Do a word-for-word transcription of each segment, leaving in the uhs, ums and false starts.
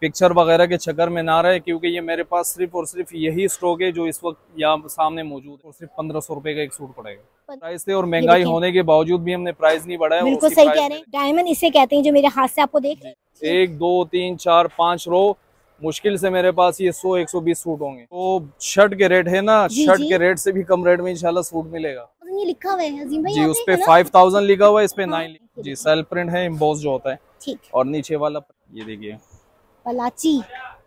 Picture वगैरह के चक्कर में ना रहे, क्योंकि ये मेरे पास सिर्फ और सिर्फ यही स्टॉक है जो इस वक्त यहाँ सामने मौजूद है, और सिर्फ पंद्रह सौ रुपए का एक सूट पड़ेगा प्राइस से। और महंगाई होने के बावजूद भी हमने प्राइस नहीं बढ़ाया। बिल्कुल सही कह रहे हैं, डायमंड इसे कहते हैं जो मेरे हाथ से आपको देख, एक दो तीन चार पाँच रो मुश्किल से मेरे पास ये सौ एक सौ बीस सूट होंगे। तो शर्ट के रेट है ना, शर्ट के रेट से भी कम रेट में इंशाल्लाह सूट मिलेगा। ये लिखा हुआ है अजीम भाई जी, उस पे फाइव थाउजेंड लिखा हुआ है, इस पे नाइन जी। सेल्फ प्रिंट है, एम्बॉस जो होता है, ठीक। और नीचे वाला ये देखिए पलाची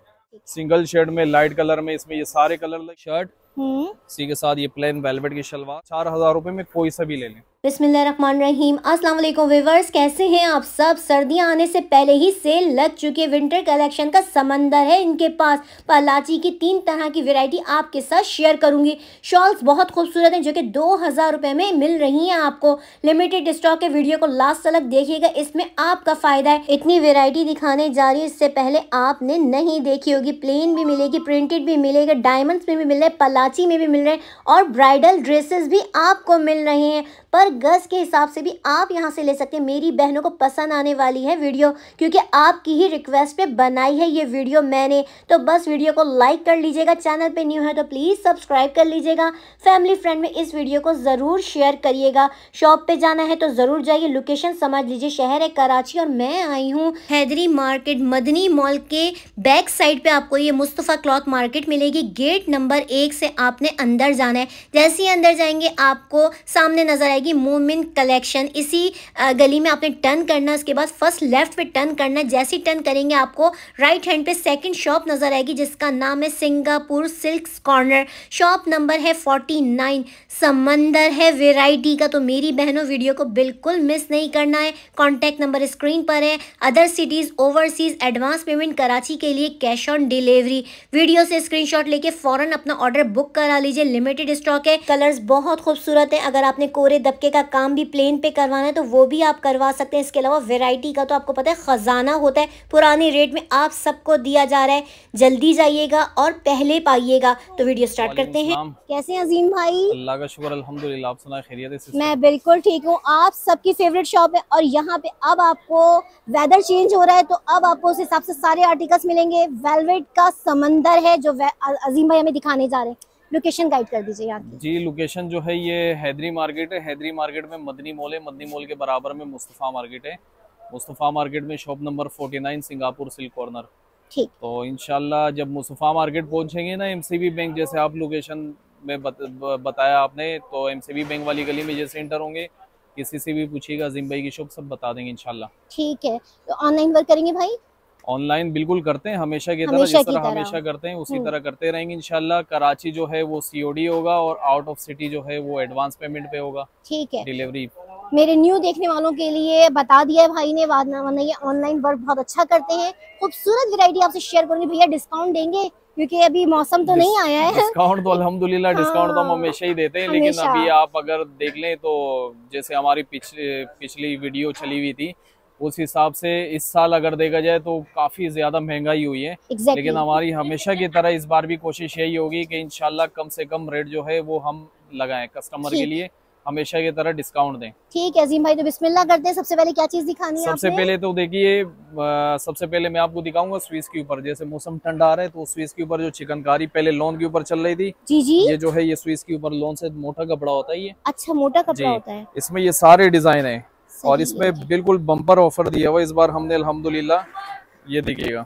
सिंगल शेड में लाइट कलर में, इसमें ये सारे कलर शर्ट, इसी के साथ ये प्लेन वेलवेट की शलवार, चार हजार रुपए में कोई सा भी ले लें। बिस्मिल्लाहिर्रहमानिर्रहीम। अस्सलाम वालेकुम व्यूअर्स, कैसे हैं आप सब। सर्दियां आने से पहले ही सेल लग चुकी है, विंटर कलेक्शन का समंदर है इनके पास। पलाची की तीन तरह की वैरायटी आपके साथ शेयर करूंगी। शॉल्स बहुत खूबसूरत हैं जो कि दो हजार रुपए में मिल रही हैं आपको। लिमिटेड स्टॉक है, वीडियो को लास्ट तक देखिएगा, इसमें आपका फायदा है। इतनी वेरायटी दिखाने जा रही है, इससे पहले आपने नहीं देखी होगी। प्लेन भी मिलेगी, प्रिंटेड भी मिलेगा, डायमंड्स में भी मिल रहे हैं, पलाची में भी मिल रहे हैं, और ब्राइडल ड्रेसेस भी आपको मिल रहे हैं। पर गज के हिसाब से भी आप यहां से ले सकते हैं। मेरी बहनों को पसंद आने वाली है वीडियो, क्योंकि आपकी ही रिक्वेस्ट पे बनाई है ये वीडियो मैंने। तो बस वीडियो को लाइक कर लीजिएगा, चैनल पे न्यू है तो प्लीज़ सब्सक्राइब कर लीजिएगा, फैमिली फ्रेंड में इस वीडियो को ज़रूर शेयर करिएगा। शॉप पे जाना है तो ज़रूर जाइए, लोकेशन समझ लीजिए, शहर है कराची और मैं आई हूँ हैदरी मार्केट, मदनी मॉल के बैक साइड पे आपको ये मुस्तफ़ा क्लॉथ मार्केट मिलेगी। गेट नंबर एक से आपने अंदर जाना है। जैसे ही अंदर जाएंगे आपको सामने नजर आएगी मोमिन कलेक्शन। इसी गली में आपने टर्न करना है, उसके बाद फर्स्ट लेफ्ट पे टर्न करना है। जैसे ही टर्न करेंगे आपको राइट हैंड पे सेकंड शॉप नजर आएगी जिसका नाम है Singapore silks corner. Shop number है फोर्टी नाइन। समंदर है वैरायटी का, तो मेरी बहनों वीडियो को बिल्कुल मिस नहीं करना है। कॉन्टैक्ट नंबर स्क्रीन पर है। Other cities overseas advance payment Karachi के लिए कैश ऑन डिलीवरी। वीडियो से स्क्रीनशॉट लेके फौरन अपना ऑर्डर बुक करा लीजिए, लिमिटेड स्टॉक है। कलर्स बहुत खूबसूरत है। अगर आपने कोरे दबके का काम भी प्लेन पे करवाना है तो वो भी आप करवा सकते हैं। इसके अलावा वैरायटी का तो आपको पता है खजाना होता है, पुराने रेट में आप सबको दिया जा रहा है। जल्दी जाइएगा और पहले पाइएगा। तो वीडियो स्टार्ट करते हैं। कैसे हैं अजीम भाई? अल्लाह का शुक्र अल्हम्दुलिल्लाह, आप सुनाए खैरियत है? मैं बिल्कुल ठीक हूँ। आप सबकी फेवरेट शॉप है और यहाँ पे अब आपको वेदर चेंज हो रहा है तो अब आपको उस हिसाब से सारे आर्टिकल्स मिलेंगे। वेलवेट का समंदर है जो अजीम भाई हमें दिखाने जा रहे हैं। लोकेशन गाइड कर दीजिए यहाँ की। जी, लोकेशन जो है ये हैदरी मार्केट है। हैदरी मार्केट में मदनी मॉल है, मदनी मॉल के बराबर में मुस्तफ़ा मार्केट है। मुस्तफ़ा मार्केट में shop number forty nine Singapore silk corner. ठीक। तो इंशाल्लाह जब मुस्तफ़ा मार्केट पहुंचेंगे ना, एमसीबी बैंक जैसे आप लोकेशन में बत, बताया आपने, तो एमसीबी बैंक वाली गली में जैसे एंटर होंगे किसी से भी पूछिएगा अजीम भाई की शॉप, सब बता देंगे इंशाल्लाह। ठीक है। तो ऑनलाइन वर्क करेंगे भाई? ऑनलाइन बिल्कुल करते हैं, हमेशा की तरह, जिस तरह हमेशा करते हैं उसी तरह करते रहेंगे इंशाल्लाह। कराची जो है वो सीओडी होगा और आउट ऑफ सिटी जो है वो एडवांस पेमेंट पे होगा। ठीक है। डिलीवरी मेरे न्यू देखने वालों के लिए बता दिया है भाई ने, वरना ये ऑनलाइन वर्क बहुत अच्छा करते हैं। खूबसूरत वैरायटी आपसे शेयर करूंगी। भैया डिस्काउंट देंगे क्योंकि अभी मौसम तो नहीं आया है। डिस्काउंट तो अल्हम्दुलिल्लाह हाँ, डिस्काउंट तो हम हमेशा ही देते हैं, लेकिन अभी आप अगर देख लें तो जैसे हमारी पिछली पिछली वीडियो चली हुई थी उस हिसाब से इस साल अगर देखा जाए तो काफी ज्यादा महंगाई हुई है। exactly. लेकिन हमारी हमेशा की तरह इस बार भी कोशिश यही होगी कि इंशाल्लाह कम से कम रेट जो है वो हम लगाएं कस्टमर के लिए, हमेशा की तरह डिस्काउंट दें। ठीक है अजीम भाई, तो बिस्मिल्लाह करते हैं। सबसे पहले क्या चीज दिखानी है? सबसे पहले तो देखिए, सबसे पहले मैं आपको दिखाऊंगा स्वीज के ऊपर। जैसे मौसम ठंडा आ रहा है तो स्वीज के ऊपर जो चिकनकारी पहले लॉन के ऊपर चल रही थी, जी जी, ये जो है ये स्वीज के ऊपर लॉन से मोटा कपड़ा होता है। ये अच्छा मोटा कपड़ा होता है। इसमें ये सारे डिजाइन है और इसमें बिल्कुल बम्पर ऑफर दिया हुआ इस बार हमने अल्हम्दुलिल्लाह। ये देखिएगा,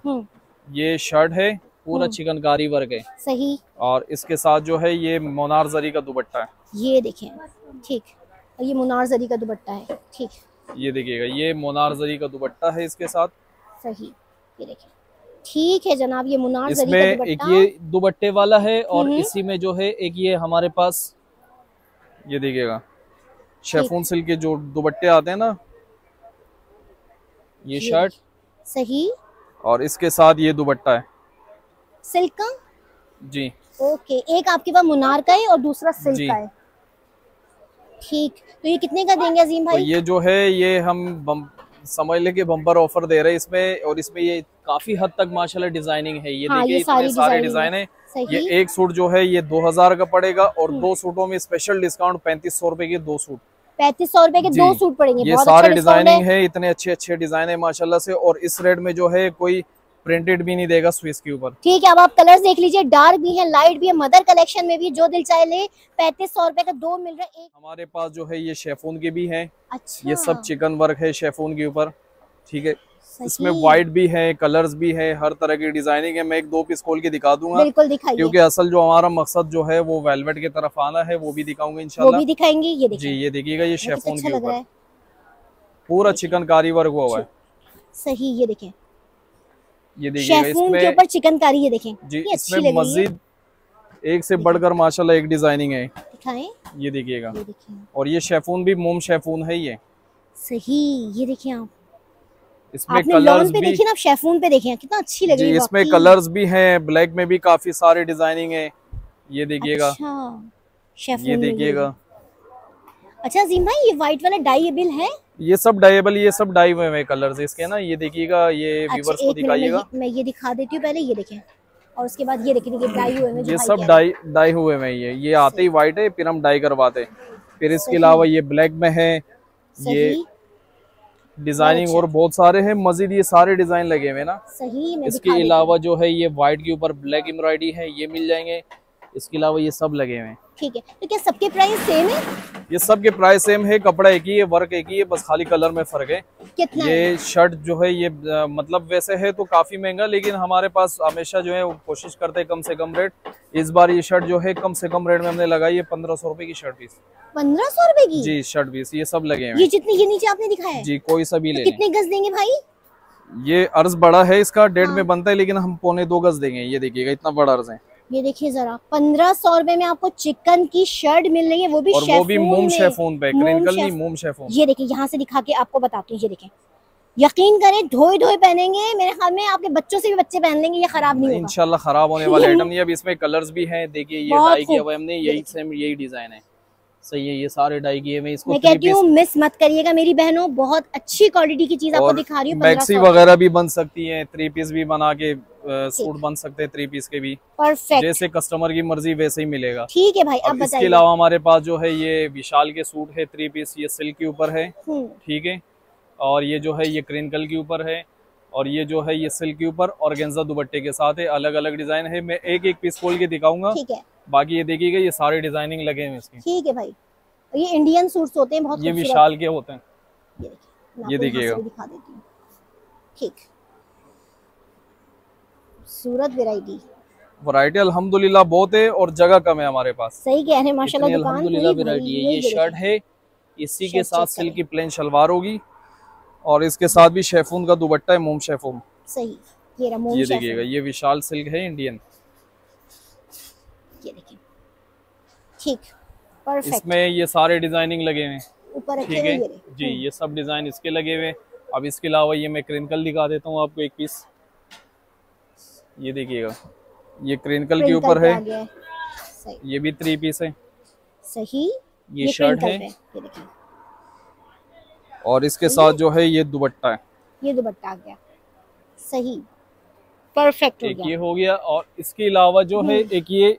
ये शर्ट है पूरा चिकनकारी वर्क है, सही। और इसके साथ जो है ये मोनार जरी का दुपट्टा है, ये देखें। ठीक, ये मोनार जरी का दुपट्टा है। ठीक, ये देखिएगा, ये मोनार जरी का दुपट्टा है इसके साथ, सही। ये देखें, ठीक है जनाब, ये मोनार जरी का दुपट्टा। एक ये दुपट्टे वाला है और इसी में जो है एक ये हमारे पास, ये देखिएगा शेफून सिल्क के जो दुपट्टे आते हैं ना, ये शर्ट, सही। और इसके साथ ये दुपट्टा है सिल्क का, जी। ओके, एक आपके पास मुनार का है और दूसरा सिल्क का है। ठीक, तो ये कितने का देंगे अजीम भाई? तो ये जो है ये हम बम, समझ ले कि बम्पर ऑफर दे रहे हैं इसमें, और इसमें ये काफी हद तक माशाल्लाह डिजाइनिंग है। ये हाँ, देखिए इतने सारे डिजाइन है। ये एक सूट जो है ये दो हजार का पड़ेगा और दो सूटों में स्पेशल डिस्काउंट पैंतीस सौ रुपए के दो सूट, पैंतीस सौ रुपए के दो सूट पड़ेंगे। ये बहुत सारे अच्छा डिजाइनिंग है, इतने अच्छे अच्छे डिजाइन है माशाल्लाह से। और इस रेट में जो है कोई प्रिंटेड भी नहीं देगा स्विस के ऊपर। ठीक है, अब आप कलर्स देख लीजिए, डार्क भी है, लाइट भी है। मदर कलेक्शन में भी जो दिल चाहे ले, पैंतीस सौ रुपए का दो मिल रहा है। एक हमारे पास जो है ये शेफून के भी हैं। अच्छा, ये सब चिकन वर्क है शेफून के ऊपर। ठीक है, इसमें व्हाइट भी है, कलर्स भी है, हर तरह की डिजाइनिंग है। मैं एक दो पीस खोल के दिखा दूंगा। बिल्कुल दिखाइए, क्योंकि असल जो हमारा मकसद जो है वो वेलवेट की तरफ आना है, वो भी दिखाऊंगा इंशाल्लाह। वो भी दिखाएंगे। ये देखिए जी, ये देखिएगा, ये शेफून अच्छा के लग रहा ऊपर है, पूरा चिकनकारी वर्क हुआ है। सही, ये देखें, ये देखिएगा शेफून के ऊपर चिकनकारी। ये देखें जी, इसमें मस्जिद एक से बढ़कर माशाल्लाह एक डिजाइनिंग है। दिखाएं, ये देखिएगा, ये देखिए, और ये शेफून भी मोम शेफून है ये। सही, ये देखिए आप, इसमें आपने कलर्स लॉन पे भी देखिए ना, आप शेफून पे देखें कितना अच्छी लग रही है। इसमें कलर्स भी हैं, ब्लैक में भी काफी सारे डिजाइनिंग है। ये देखिएगा, अच्छा, शेफून ये देखिएगा। अच्छा अजीम भाई, ये व्हाइट वाला डाइएबल है? ये सब डाइएबल, ये सब डाई हुए हैं कलर्स इसके ना। ये देखिएगा, ये व्यूअर्स अच्छा, को दिखाइएगा। मैं ये दिखा देती हूँ पहले, ये देखें, और उसके बाद ये देखिए, डाई हुए हैं। ये सब डाई डाई हुए हैं। ये ये आते ही व्हाइट है, फिर हम डाई करवाते। फिर इसके अलावा ये ब्लैक में है, ये डिजाइनिंग और बहुत सारे हैं मजीद। ये सारे डिजाइन लगे हुए ना। सही, इसके अलावा जो है ये व्हाइट के ऊपर ब्लैक एम्ब्रॉयडरी है, ये मिल जाएंगे। इसके अलावा ये सब लगे हुए हैं। ठीक है, तो क्या सबके प्राइस सेम है? ये सब के प्राइस सेम है, कपड़ा एक ही है, वर्क एक ही है, बस खाली कलर में फर्क है। कितना ये है? शर्ट जो है ये आ, मतलब वैसे है तो काफी महंगा, लेकिन हमारे पास हमेशा जो है वो कोशिश करते हैं कम से कम रेट। इस बार ये शर्ट जो है कम से कम रेट में हमने लगाई है, पंद्रह सौ रुपए की शर्ट पीस। पंद्रह सौ रुपए की? जी, शर्ट पीस ये सब लगे हैं। ये जितनी ये नीचे आपने दिखाया है? जी, कोई सा भी तो ले कितने गज देंगे भाई? ये अर्ज बड़ा है इसका, डेढ़ हाँ। में बनता है, लेकिन हम पौने दो गज देंगे। ये देखिएगा, इतना बड़ा अर्ज है। ये देखिए जरा, पंद्रह सौ रुपए में आपको चिकन की शर्ट मिल रही है, वो भी और वो भी मोम शेफून पे, क्रिंकल नहीं, मोम शेफून। ये देखिए, यहाँ से दिखा के आपको बताती हूँ। ये देखें, यकीन करें, धोए धोए पहनेंगे, मेरे ख्याल में आपके बच्चों से भी बच्चे पहन लेंगे, ये खराब नहीं होगा इंशाल्लाह। खराब होने वाला आइटम नहीं है। अब इसमें कलर्स भी हैं, देखिए ये डाई किया हुआ है हमने, यही सेम यही डिजाइन है। सही है, ये सारे डाई किए हुए। इसको मैं कहती हूँ मिस मत करिएगा मेरी बहनों, बहुत अच्छी क्वालिटी की चीज आपको दिखा रही हूँ। मैक्सी वगैरह भी बन सकती है, थ्री पीस भी बना के सूट बन सकते हैं, थ्री पीस के भी। परफेक्ट, जैसे कस्टमर की मर्जी वैसे ही मिलेगा। ठीक है भाई, अब बताइए। इसके अलावा हमारे पास जो है ये विशाल के सूट है, थ्री पीस, ये सिल्क के ऊपर है। ठीक है, और ये जो है ये क्रिंकल के ऊपर है, और ये जो है ये सिल्क के ऊपर ऑर्गेन्जा दुपट्टे के साथ है। अलग अलग डिजाइन है, मैं एक एक पीस खोल के दिखाऊंगा। ठीक है, बाकी ये देखिएगा, ये सारे डिजाइनिंग लगे हैं इसके। ठीक है भाई, ये इंडियन सूट्स होते हैं, बहुत ये विशाल के होते हैं। ये देखिएगा, दिखा देती हूँ। ठीक, सूरत वैरायटी वैरायटी अल्हम्दुलिल्लाह बहुत है, और जगह कम है हमारे पास। सही कह रहे हैं, माशाल्लाह दुकान अल्हम्दुलिल्लाह वैरायटी है। ये शर्ट है, इसी के साथ सिल्क की प्लेन शलवार होगी, और इसके साथ भी शेफून का दुपट्टा है, मोम शेफून। सही, ये रहा मोम ये देखिएगा, ये विशाल सिल्क है, इंडियन। ये देखिए, ठीक, परफेक्ट। इसमें ये सारे डिजाइनिंग लगे हुए हैं ऊपर, ठीक है जी। ये सब डिजाइन इसके लगे हुए। अब इसके अलावा ये मैं क्रिंकल दिखा देता हूँ आपको एक पीस। ये देखिएगा, ये क्रिंकल के ऊपर है, ये भी थ्री पीस है। सही, ये, ये शर्ट है, ये देखिए, और इसके साथ जो है ये दुपट्टा है, ये दुपट्टा आ गया। सही, परफेक्ट हो गया। एक ये हो गया, और इसके अलावा जो है एक ये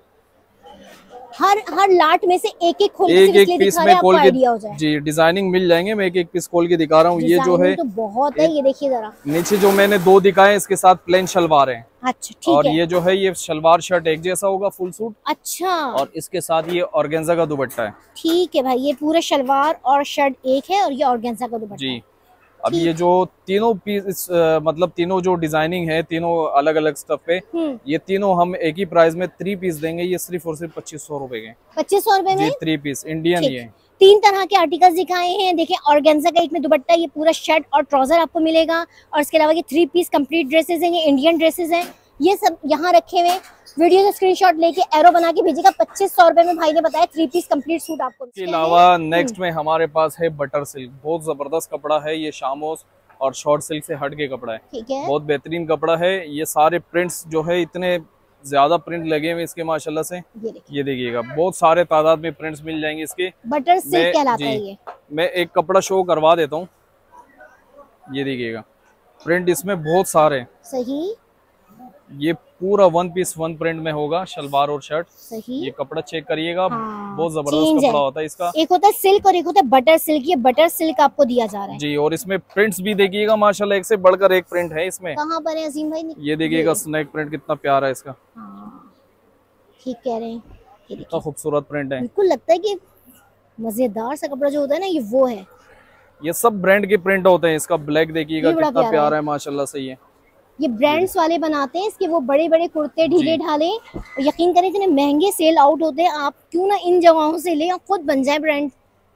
हर हर लाट में से एक एक खोल एक एक पीस में खोल के जाए। जी डिजाइनिंग मिल जाएंगे। मैं एक एक पीस खोल के दिखा रहा हूँ। ये जो है तो बहुत है, ये देखिए जरा, नीचे जो मैंने दो दिखाए इसके साथ प्लेन शलवार है। अच्छा, ठीक और है। ये जो है ये शलवार शर्ट एक जैसा होगा, फुल सूट। अच्छा, और इसके साथ ये ऑर्गेन्जा का दुपट्टा है। ठीक है भाई, ये पूरा शलवार और शर्ट एक है, और ये ऑर्गेन्जा का दुपट्टा जी। अब ये जो तीनों पीस मतलब तीनों जो डिजाइनिंग है, तीनों अलग अलग स्टफ पे, ये तीनों हम एक ही प्राइस में थ्री पीस देंगे। ये सिर्फ और सिर्फ पच्चीस सौ रुपए के। पच्चीस सौ रुपए में थ्री पीस इंडियन। ये तीन तरह के आर्टिकल्स दिखाए हैं। देखिए, ऑर्गेन्जा का एक में दुपट्टा, ये पूरा शर्ट और ट्राउजर आपको मिलेगा, और इसके अलावा ये थ्री पीस कंप्लीट ड्रेसेस हैं, ये इंडियन ड्रेसेस हैं। ये सब यहाँ रखे हुए। वीडियो से स्क्रीनशॉट लेके एरो बना के भेजिएगा। पच्चीस सौ रुपए में भाई ने बताया थ्री पीस कंप्लीट सूट आपको। इसके अलावा नेक्स्ट में हमारे पास है बटर सिल्क। बहुत जबरदस्त कपड़ा है ये, शामोस और शॉर्ट सिल्क से हट के कपड़ा है। ठीक है, बहुत बेहतरीन कपड़ा है। ये सारे प्रिंट्स जो है, इतने ज्यादा प्रिंट लगे हुए इसके माशाल्लाह से। ये देखिएगा, बहुत सारे तादाद में प्रिंट्स मिल जाएंगे इसके। बटर सिल्क कहलाता है ये। मैं एक कपड़ा शो करवा देता हूँ। ये देखिएगा, प्रिंट इसमें बहुत सारे। सही, ये पूरा वन पीस वन प्रिंट में होगा, शलवार और शर्ट। सही। ये कपड़ा चेक करिएगा, हाँ, बहुत जबरदस्त कपड़ा होता है इसका। एक होता है सिल्क और एक होता है बटर सिल्क। ये बटर सिल्क आपको दिया जा रहा है जी। और इसमें प्रिंट्स भी देखिएगा माशाल्लाह, एक से बढ़कर एक प्रिंट है इसमें। कहाँ पर है अजीम भाई? ये देखिएगा स्नैक प्रिंट कितना प्यारा है इसका। हाँ, ठीक कह रहे हैं, कितना खूबसूरत प्रिंट है। बिल्कुल लगता है कि मजेदार सा कपड़ा जो होता है ना, ये वो है। ये सब ब्रांड के प्रिंट होते हैं। इसका ब्लैक देखिएगा कितना प्यारा है माशाल्लाह, सही है। ये ब्रांड्स वाले बनाते हैं इसके, वो बड़े बड़े कुर्ते ढीले ढाले, और यकीन करें इतने महंगे सेल आउट होते हैं। आप क्यों ना इन जगहों से ले, आप खुद बन जाए ब्रांड।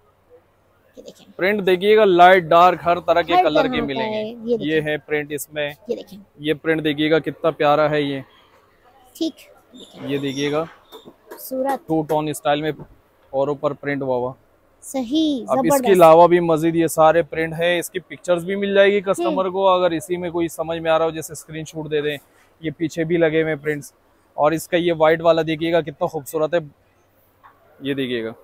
देखें प्रिंट देखिएगा, लाइट डार्क हर तरह के हर कलर तरह के का मिलेंगे। है, ये ये है प्रिंट इसमें। ये देखें, ये प्रिंट देखिएगा कितना प्यारा है ये। ठीक, ये देखिएगा सूरत टू टोन स्टाइल में और ऊपर प्रिंट हुआ हुआ। सही। अब इसके अलावा भी मजीद ये सारे प्रिंट है। इसकी पिक्चर्स भी मिल जाएगी कस्टमर को, अगर इसी में कोई समझ में आ रहा हो जैसे स्क्रीनशॉट दे दें। ये पीछे भी लगे हुए प्रिंट्स। और इसका ये व्हाइट वाला देखिएगा कितना खूबसूरत है। ये देखिएगा,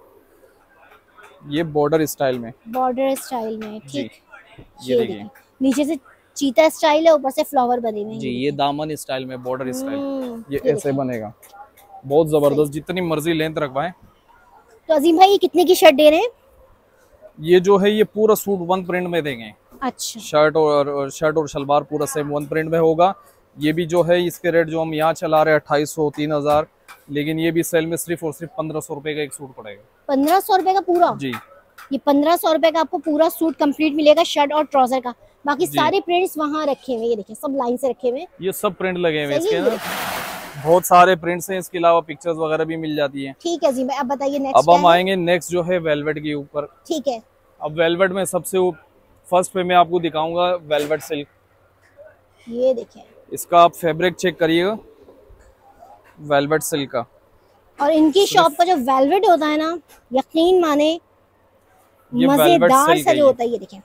ये बॉर्डर स्टाइल में, बॉर्डर स्टाइल में, ठीक। ये देखिए नीचे से चीता स्टाइल है, ऊपर से फ्लावर बने हुए हैं जी। ये दामन स्टाइल में, बॉर्डर स्टाइल, ये ऐसे बनेगा, बहुत जबरदस्त। जितनी मर्जी लेंथ रखवाएं। तो अजीम भाई ये कितने की शर्ट दे रहे हैं? ये जो है ये पूरा सूट वन प्रिंट में देंगे। अच्छा। शर्ट और, और शर्ट और शलवार पूरा सेम वन प्रिंट में होगा। ये भी जो है इसके रेट जो हम यहाँ चला रहे हैं अट्ठाईस सौ तीन हजार, लेकिन ये भी सेल में सिर्फ और सिर्फ पंद्रह सौ रुपए का एक सूट पड़ेगा। पंद्रह सौ रुपए का पूरा? जी। ये पंद्रह सौ रुपए का आपको पूरा सूट कंप्लीट मिलेगा, शर्ट और ट्राउजर का। बाकी सारे प्रिंट्स वहाँ रखे हुए, ये देखिए सब लाइन से रखे हुए। ये सब प्रिंट लगे हुए इसके ना, बहुत सारे प्रिंट्स हैं। इसके अलावा पिक्चर्स वगैरह भी मिल जाती हैं। ठीक है जी। अब बताइए नेक्स्ट। अब हम आएंगे नेक्स्ट जो है वेलवेट के ऊपर। ठीक है। अब वेलवेट में सबसे फर्स्ट पे मैं आपको दिखाऊंगा वेलवेट सिल्क। ये देखिए, इसका आप फैब्रिक चेक करिएगा, वेलवेट सिल्क का। और इनकी शॉप का जो वेलवेट होता है ना, यकीन माने मजेदार सा जो होता है। ये देखिए,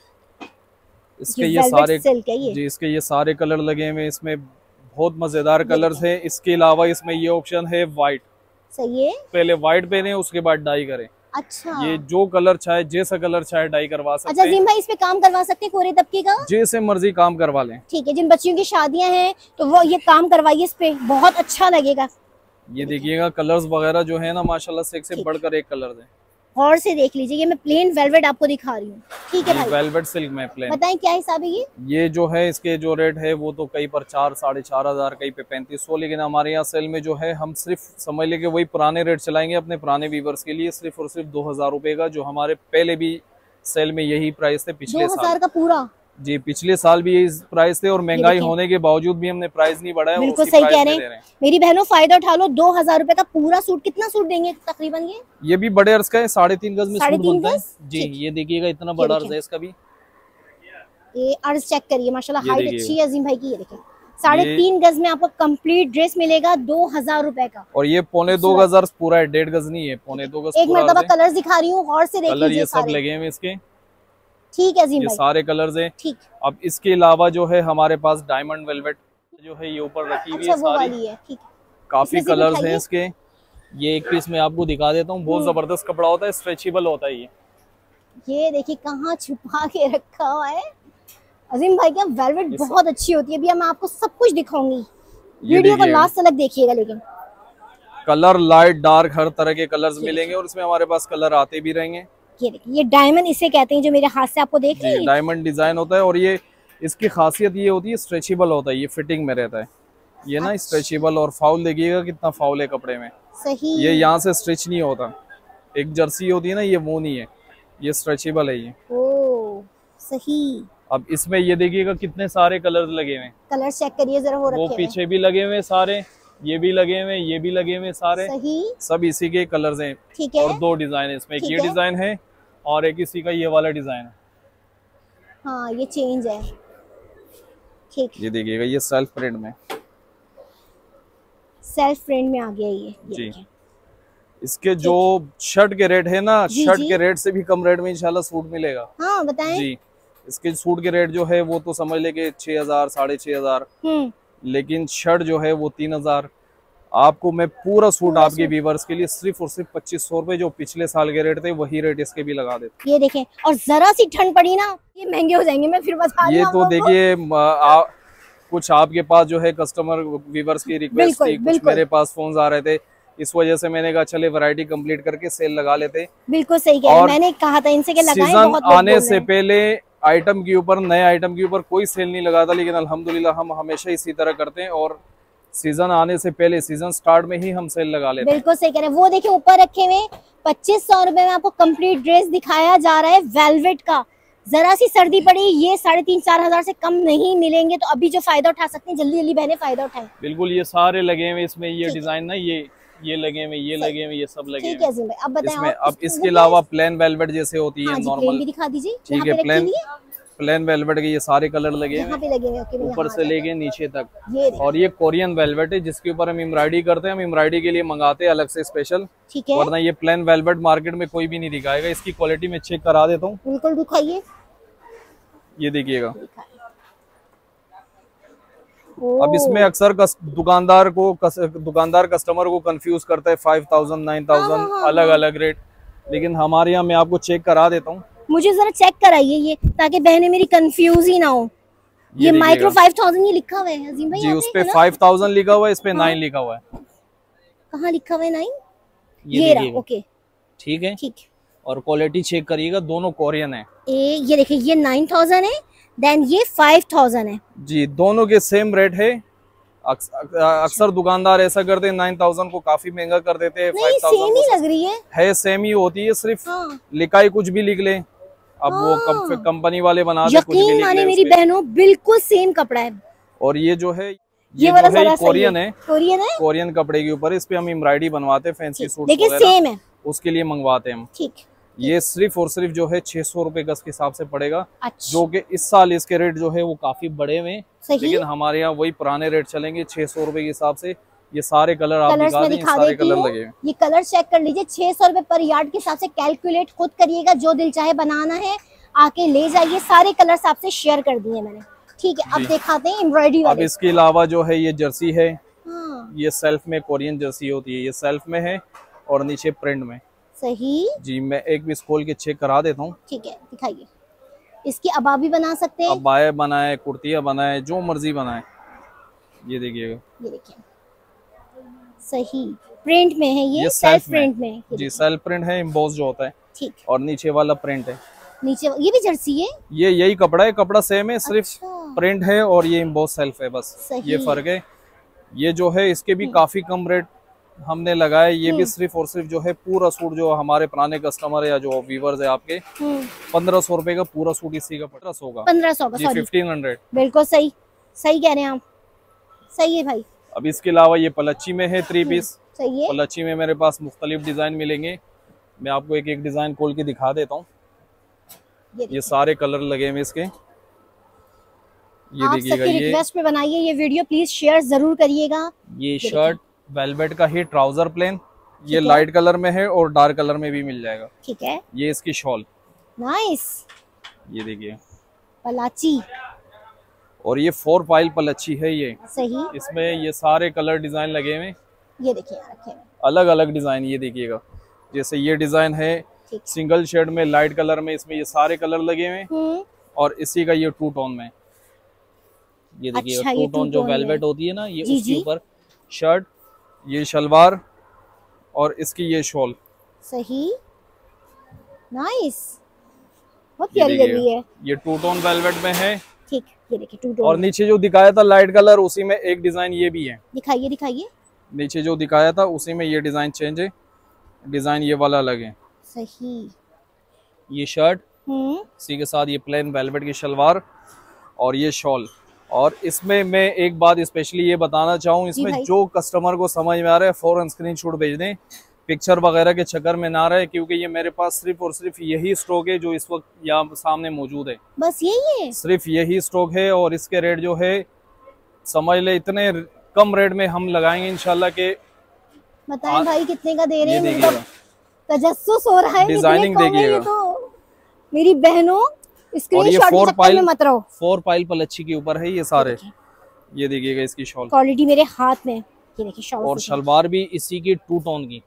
इसके ये सारे जी इसके ये सारे कलर लगे हुए, इसमें बहुत मजेदार कलर्स हैं। इसके अलावा इसमें ये ऑप्शन है व्हाइट। सही है। पहले व्हाइट पहने उसके बाद डाई करें। अच्छा। ये जो कलर चाहे, जैसा कलर चाहे डाई करवा सकते हैं। अच्छा जीम भाई, इस पे काम करवा सकते हैं कोरे तबके का? जैसे मर्जी काम करवा लें। ठीक है। जिन बच्चियों की शादियां हैं तो वो ये काम करवाइए इस पे, बहुत अच्छा लगेगा। ये देखिएगा कलर्स वगैरह जो है ना माशाल्लाह से एक से बढ़कर एक कलर है। और से देख लीजिए, ये मैं प्लेन वेलवेट आपको दिखा रही हूँ। ठीक है भाई, वेलवेट सिल्क में प्लेन। बताएं क्या हिसाब है ये? ये जो है इसके जो रेट है वो तो कहीं पर चार साढ़े चार हजार, कहीं पे पैंतीस सौ, लेकिन हमारे यहाँ सेल में जो है हम सिर्फ समझ लेके वही पुराने रेट चलाएंगे अपने पुराने व्यूवर्स के लिए, सिर्फ और सिर्फ दो हजार रुपए का, जो हमारे पहले भी सेल में यही प्राइस थे पिछले साल। दो हजार का पूरा? जी, पिछले साल भी इस प्राइस थे और महंगाई होने के बावजूद भी हमने प्राइस नहीं बढ़ाया। बिल्कुल सही कह रहे हैं मेरी बहनों, फायदा उठा लो। दो हजार रुपए का पूरा सूट। कितना सूट देंगे तकरीबन? ये ये भी बड़े अर्ज का है, साढ़े तीन गज में सूट बनता है जी। ये देखिएगा इतना बड़ा अर्ज है इसका भी। ये अर्ज चेक करिए, माशाल्लाह हाइट अच्छी है अजीम भाई की। ये देखिए साढ़े तीन गज में आपको कंप्लीट ड्रेस मिलेगा दो हजार रुपए का। और ये पौने दो गज अर्ज पूरा है, डेढ़ गज नहीं है, पौने दो गज। एक मरतबा कलर्स दिखा रही हूँ और से देख लीजिए, ये सब लगे हैं इसके। ठीक है जी, ये सारे कलर्स हैं। ठीक। अब इसके अलावा जो है हमारे पास डायमंड वेलवेट जो है ये ऊपर रखी हुई है सारी। है। ठीक। काफी कलर्स हैं इसके। ये एक पीस मैं आपको दिखा देता हूँ, बहुत जबरदस्त कपड़ा होता है, स्ट्रेचेबल होता है ये। ये देखिए कहाँ छुपा के रखा हुआ है अजीम भाई का। वेलवेट बहुत अच्छी होती है। अभी मैं आपको सब कुछ दिखाऊंगी, वीडियो को लास्ट तक देखिएगा। लेकिन कलर लाइट डार्क हर तरह के कलर्स मिलेंगे और इसमें हमारे पास कलर आते भी रहेंगे। ये देखिए, ये डायमंड इसे कहते हैं, जो मेरे हाथ से आपको देख रहे हैं, डायमंड डिजाइन होता है। और ये इसकी खासियत ये होती है स्ट्रेचेबल होता है, ये फिटिंग में रहता है ये ना। अच्छा। स्ट्रेचेबल। और फाउल देखिएगा कितना फाउल है कपड़े में। सही। ये यहाँ से स्ट्रेच नहीं होता। एक जर्सी होती है ना, ये वो नहीं है, ये स्ट्रेचेबल है ये। ओ सही। अब इसमें ये देखिएगा कितने सारे कलर लगे हुए हैं। कलर चेक करिए जरा। वो वो पीछे भी लगे हुए सारे, ये भी लगे हुए, ये भी लगे हुए सारे। सही। सब इसी के कलर्स हैं। ठीक है। और दो डिजाइन है इसमें, एक ये डिजाइन है और एक इसी का ये वाला डिजाइन है। हाँ ये चेंज है। ठीक। ये देखिएगा ये सेल्फ प्रिंट में, सेल्फ प्रिंट में आ गया ये, ये जी। इसके जो शर्ट के रेट है ना, शर्ट के रेट से भी कम रेट में इंशाल्लाह सूट मिलेगा। हाँ बताएं जी। इसके सूट के रेट जो है वो तो समझ ले के छह हजार साढ़े छह हजार, लेकिन शर्ट जो है वो तीन हजार। आपको मैं पूरा सूट आपके व्यूअर्स के लिए सिर्फ और सिर्फ पच्चीस सौ रुपए, जो पिछले साल के रेट थे वही रेट इसके भी लगा देते। ये देखें, और जरा सी ठंड पड़ी ना ये महंगे हो जाएंगे, मैं फिर बता ये तो देखिए कुछ आपके पास जो है कस्टमर व्यूअर्स की रिक्वेस्ट थी, कुछ मेरे पास फोन आ रहे थे, इस वजह से मैंने कहा चले वैरायटी कंप्लीट करके सेल लगा लेते। बिल्कुल सही कह रहे हैं, मैंने कहा था इनसे कि लगाएं, सीजन बहुत लोग आने से पहले आइटम के ऊपर, नए आइटम के ऊपर कोई सेल नहीं लगाता, लेकिन अल्हम्दुलिल्लाह हम हमेशा इसी तरह करते हैं और सीजन आने से पहले, सीजन स्टार्ट में ही हम सेल लगा लेते हैं। बिल्कुल सही कह रहे हैं। वो देखिए ऊपर रखे हुए पच्चीस सौ रुपए में आपको कंप्लीट ड्रेस दिखाया जा रहा है वेलवेट का। जरा सी सर्दी पड़ी, ये साढ़े तीन चार हजार से कम नहीं मिलेंगे, तो अभी जो फायदा उठा सकते हैं जल्दी जल्दी बहने फायदा उठाएं। बिल्कुल, ये सारे लगे हुए इसमें, ये डिजाइन ना, ये ये लगे हुए, ये लगे हुए, ये सब लगे हुए। ठीक है अजीम भाई, अब बताएं इसमें अब इसके अलावा प्लेन वेलवेट जैसे होती है नॉर्मल भी दिखा दीजिए। ठीक है, प्लेन प्लेन वेलवेट के ये सारे कलर लगे हैं ऊपर से लेके नीचे तक। ये और ये कोरियन वेलवेट है जिसके ऊपर हम एम्ब्रॉयडरी करते हैं, हम एम्ब्रॉयडरी के लिए मंगाते हैं अलग से स्पेशल, वरना ये प्लेन वेलवेट मार्केट में कोई भी नहीं दिखाएगा। इसकी क्वालिटी में चेक करा देता हूँ। बिल्कुल दिखाइए, ये देखिएगा। अब इसमें अक्सर दुकानदार को कस, दुकानदार कस्टमर को कंफ्यूज करता है फाइव थाउजेंड नाइन थाउजेंड अलग अलग रेट, लेकिन हमारे यहाँ मैं आपको चेक करा देता हूँ। मुझे जरा चेक कराइए ये, ताकि बहनें मेरी कंफ्यूज ही ना हो। ये, ये माइक्रो फाइव थाउजेंड ये लिखा हुआ है अजीम भाई जी, उस पे फाइव थाउजेंड लिखा हुआ है, इस पे नाइन लिखा हुआ है। कहाँ लिखा हुआ है नाइन? ये, ये रहा, ओके ठीक है। ठीक, और क्वालिटी चेक करिएगा, दोनों कोरियन है। ए, ये देखिए ये नाइन थाउजेंड है, देन ये फाइव थाउजेंड है जी, दोनों के सेम रेट है। अक्सर दुकानदार ऐसा करते हैं नाइन थाउजेंड को काफी महंगा कर देते हैं, फाइव थाउजेंड ही लग रही है है सेम ही होती है, सिर्फ हाँ। लिखाई कुछ भी लिख ले, अब हाँ। वो कंपनी वाले बना दे, कुछ भी लिख ले। मेरी बहनों बिल्कुल सेम कपड़ा है। और ये जो है ये, ये वाला जो है कोरियन है, कोरियन है कोरियन कपड़े के ऊपर, इस पे हम एम्ब्रॉयडरी बनवाते हैं, फैंसी सूट देखिए सेम है, उसके लिए मंगवाते हैं हम। ठीक, ये सिर्फ और सिर्फ जो है छह सौ रुपए गज के हिसाब से पड़ेगा। अच्छा। जो कि इस साल इसके रेट जो है वो काफी बढ़े हुए, लेकिन हमारे यहाँ वही पुराने रेट चलेंगे छह सौ रुपए के हिसाब से। ये सारे कलर आप दिखा दें, सारे कलर लगे हैं। ये कलर चेक कर लीजिए, छह सौ रुपए पर यार्ड के हिसाब से कैलकुलेट खुद करिएगा, जो दिल चाहे बनाना है आके ले जाइए। सारे कलर्स आपसे शेयर कर दिए मैंने, ठीक है। अब दिखाते हैं एम्ब्रॉयडरी वाले। अब इसके अलावा जो है ये जर्सी है, हाँ। ये सेल्फ में कोरियन जर्सी होती है, ये सेल्फ में है और नीचे प्रिंट में। सही जी, मैं एक भी खोल के चेक करा देता हूँ। ठीक है, दिखाइए। इसकी अबा भी बना सकते हैं, अबाया बनाए, कुर्तियाँ बनाए, जो मर्जी बनाए। ये देखिएगा, ये देखिए सही प्रिंट में है, ये, ये सेल्फ प्रिंट में, में जी, सेल्फ प्रिंट है, एम्बॉस जो होता है, ठीक। और नीचे वाला प्रिंट है, नीचे ये भी जर्सी है, ये यही कपड़ा है, कपड़ा सेम है, सिर्फ अच्छा। प्रिंट है और ये एम्बॉस सेल्फ है, बस ये फर्क है। ये जो है इसके भी काफी कम रेट हमने लगाया, ये भी सिर्फ और सिर्फ जो है पूरा सूट जो हमारे पुराने कस्टमर है या जो व्यूअर्स है आपके, पंद्रह सौ रुपए का पूरा सूट इसी का पंद्रह सौ का पंद्रह सौ का फिफ्टीन हंड्रेड बिल्कुल सही सही कह रहे हैं आप, सही है भाई। अब इसके अलावा ये पलच्ची में है थ्री पीस, सही है। पलच्ची में मेरे पास मुख्तलिफ डिजाइन मिलेंगे, मैं आपको एक एक डिजाइन खोल के दिखा देता हूँ। ये, ये सारे कलर लगे हुए इसके, ये देखिएगा। ये रिक्वेस्ट पे बनाइए ये वीडियो, प्लीज शेयर जरूर करिएगा। ये शर्ट वेलवेट का ही, ट्राउजर प्लेन, ये लाइट कलर में है और डार्क कलर में भी मिल जाएगा, ठीक है। ये इसकी शॉल, नाइस, ये देखिए पलाची, और ये फोर पाइल पलच्छी है ये, सही। इसमें ये सारे कलर डिजाइन लगे हुए, ये देखिए रखे अलग अलग डिजाइन, ये देखिएगा। जैसे ये डिजाइन है सिंगल शेड में लाइट कलर में, इसमें ये सारे कलर लगे हुए, और इसी का ये टू टोन में, ये देखिएगा। अच्छा, टू टोन जो वेलवेट होती है ना, ये उसके ऊपर शर्ट, ये शलवार और इसकी ये शॉल, सही, नाइस, बहुत प्यारी लग रही है। ये टू टोन वेलवेट में है, ठीक। ये देखिए टू टोन, और नीचे जो दिखाया था लाइट कलर, उसी में एक डिजाइन ये भी है, दिखाइए दिखाइए। नीचे जो दिखाया था उसी में ये डिजाइन चेंज है, डिजाइन ये वाला अलग है, सही। ये शर्ट, इसी के साथ ये प्लेन वेलवेट की शलवार और ये शॉल। और इसमें मैं एक बात स्पेशली ये बताना चाहूँ, इसमें जो कस्टमर को समझ में आ रहा है फौरन स्क्रीनशॉट भेज दें, पिक्चर वगैरह के चक्कर में ना रहे, क्योंकि ये मेरे पास सिर्फ और सिर्फ यही स्टॉक है जो इस वक्त यहाँ सामने मौजूद है, बस यही है, सिर्फ यही स्टॉक है। और इसके रेट जो है समझ ले इतने कम रेट में हम लगाएंगे इंशाल्लाह के। बताएं भाई कितने का दे रहे हैं, मतलब तजस्सुस हो रहा है, डिजाइनिंग देखिएगा तो मेरी बहनों स्क्रीनशॉट के चक्कर में मत रहो। फोर पाइल पलच्छी के ऊपर है ये सारे, ये देखिएगा इसकी शॉल, क्वालिटी मेरे हाथ में, ये देखिए शॉल, और शलवार भी इसी की टू टोन की,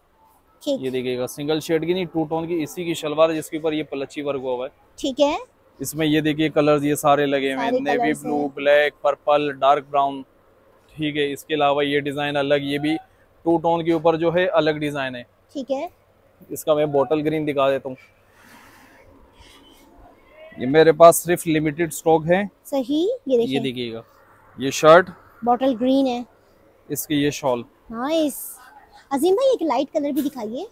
ये देखिएगा, सिंगल शेड की नहीं टू टोन की, इसी की शलवार जिसके ऊपर ये पलच्छी वर्क हुआ है, ठीक है। इसमें ये देखिए कलर्स ये सारे लगे हुए हैं, navy blue, black, purple, dark brown. ठीक है, इसके अलावा ये डिजाइन अलग, ये भी टू टोन के ऊपर जो है अलग डिजाइन है। ठीक है, इसका मैं बॉटल ग्रीन दिखा देता हूँ। ये मेरे पास सिर्फ लिमिटेड स्टॉक है। सही, ये देखिए, ये देखिएगा, ये शर्ट बॉटल ग्रीन है, इसकी ये शॉल। नाइस। अजीम भाई एक लाइट कलर भी दिखाइए,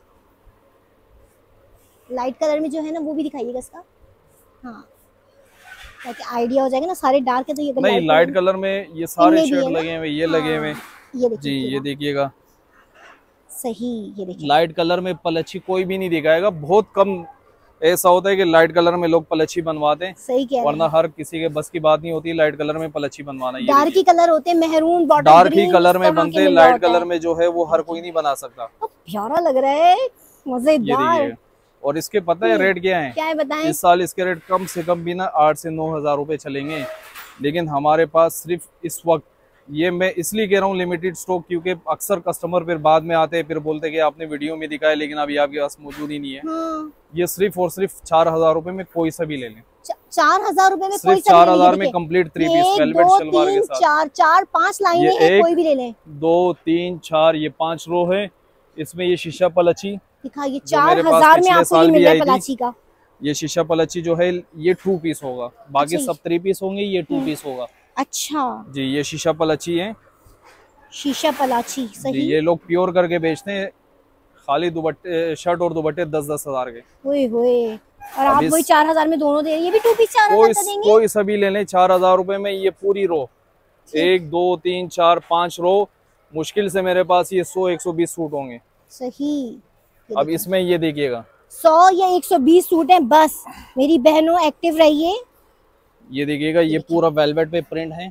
लाइट कलर में जो है ना वो भी दिखाइएगा इसका। हाँ, ताकि आइडिया हो जाएगा ना, सारे डार्क है तो ये नहीं, लाइट, लाइट कलर में ये सारे शर्ट लगे हुए, ये लगे हुए जी, ये देखिएगा। सही, ये देखिए, लाइट कलर में पलच्छी कोई भी नहीं दिखाएगा। बहुत कम ऐसा होता है कि लाइट कलर में लोग पलच्छी बनवाते हैं, सही कह रहे हैं, वरना हर किसी के बस की बात नहीं होती लाइट कलर में पलच्छी बनवाना। डार्क ही कलर होते हैं, मेहरून, बॉटल डार्क ही कलर में बनते हैं, लाइट कलर में जो है वो हर कोई नहीं बना सकता। प्यारा लग रहा है, मजेदार। और इसके पता है रेट क्या है? क्या है बताएं? इस साल इसके रेट कम से कम भी ना आठ से नौ हजार रुपए चलेंगे, लेकिन हमारे पास सिर्फ इस वक्त, ये मैं इसलिए कह रहा हूँ लिमिटेड स्टॉक, क्योंकि अक्सर कस्टमर फिर बाद में आते हैं, फिर बोलते हैं कि आपने वीडियो में दिखाया लेकिन अभी आपके पास मौजूद ही नहीं है। हाँ। ये सिर्फ और सिर्फ चार हजार रुपए में कोई सा भी ले लें। चार हजार रुपए में सिर्फ चार हजार में कंप्लीट थ्री पीस वेलवेट शलवार के साथ। चार चार पांच लाइनें हैं, कोई भी ले लें। दो तीन चार, ये पांच रो है। इसमें ये शीशा पलच्छी दिखाइए, चार हजार में आपको ये मिल रहा है पलाची का। ये शीशा पलच्छी जो है ये टू पीस होगा, बाकी सब थ्री पीस होंगे, ये टू पीस होगा। अच्छा जी, ये शीशा पलच्छी है, शीशा पलाची। सही, ये लोग प्योर करके बेचते हैं, खाली दुपट्टे, शर्ट और दुपट्टे दस दस हजार के। ओए होए, और आप वही चार हजार में दोनों दे रहे हैं। ये भी टू पीस चार हजार का देंगे? कोई सभी ले लें चार हजार रुपए में। ये पूरी रो, एक दो तीन चार पांच रो, मुश्किल से मेरे पास ये सौ एक सौ बीस सूट होंगे। सही। अब इसमें ये देखिएगा, सौ या एक सौ बीस सूट हैं बस। मेरी बहनों एक्टिव रहिए। ये देखिएगा, ये पूरा वेलवेट पे प्रिंट है,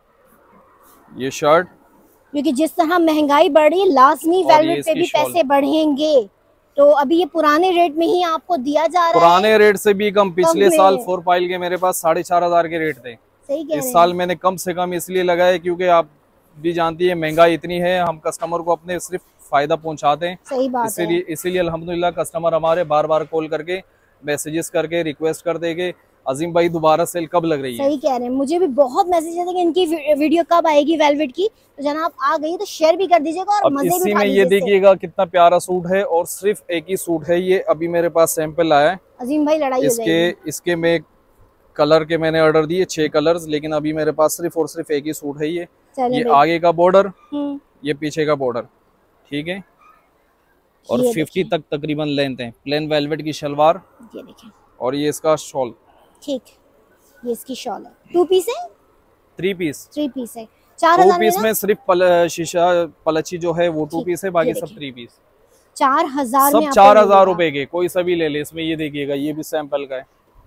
ये शर्ट, क्योंकि जिस तरह महंगाई बढ़ रही है लाजमी वेलवेट पे भी पैसे बढ़ेंगे, तो अभी ये पुराने रेट में ही आपको दिया जा रहा है। पुराने रेट से भी कम। पिछले साल फोर पाइल के मेरे पास साढ़े चार हजार के रेट थे। सही कह रहे हैं। इस साल मैंने कम से कम इसलिए लगाया क्योंकि आप भी जानती है महंगाई इतनी है, हम कस्टमर को अपने सिर्फ फायदा पहुंचाते हैं। सही बात है। इसीलिए इसीलिए अल्हम्दुलिल्लाह कस्टमर हमारे बार बार कॉल करके मैसेजेस करके रिक्वेस्ट कर देंगे अजीम भाई दोबारा सेल कब लग रही है। सही कह रहे हैं, मुझे भी बहुत मैसेज आते हैं कि इनकी वीडियो कब आएगी वेलवेट की। तो जनाब आ गई तो शेयर भी कर दीजिएगा और मजे भी इसी में ये देखिएगा कितना प्यारा सूट है, और सिर्फ एक ही सूट है ये। अभी मेरे पास सैंपल आया है अजीम भाई, लड़ाई इसके इसके में कलर के मैंने ऑर्डर दिए छह कलर्स, लेकिन अभी मेरे पास सिर्फ और सिर्फ एक ही सूट है ये। ये आगे का बॉर्डर, ये पीछे का बॉर्डर, ठीक है, और फिफ्टी तक तकरीबन लेंथ है। प्लेन वेलवेट की शलवार, ये देखें, और ये इसका शॉल। ठीक, ये इसकी शॉल है। टू पीस है, थ्री पीस, थ्री पीस है। चार हजार पीस में सिर्फ पल, शीशा पलच्छी जो है वो टू पीस है, बाकी सब थ्री पीस। चार हजार सब चार हजार रुपए के, कोई सभी ले ले। इसमें ये देखिएगा, ये भी सैंपल का है,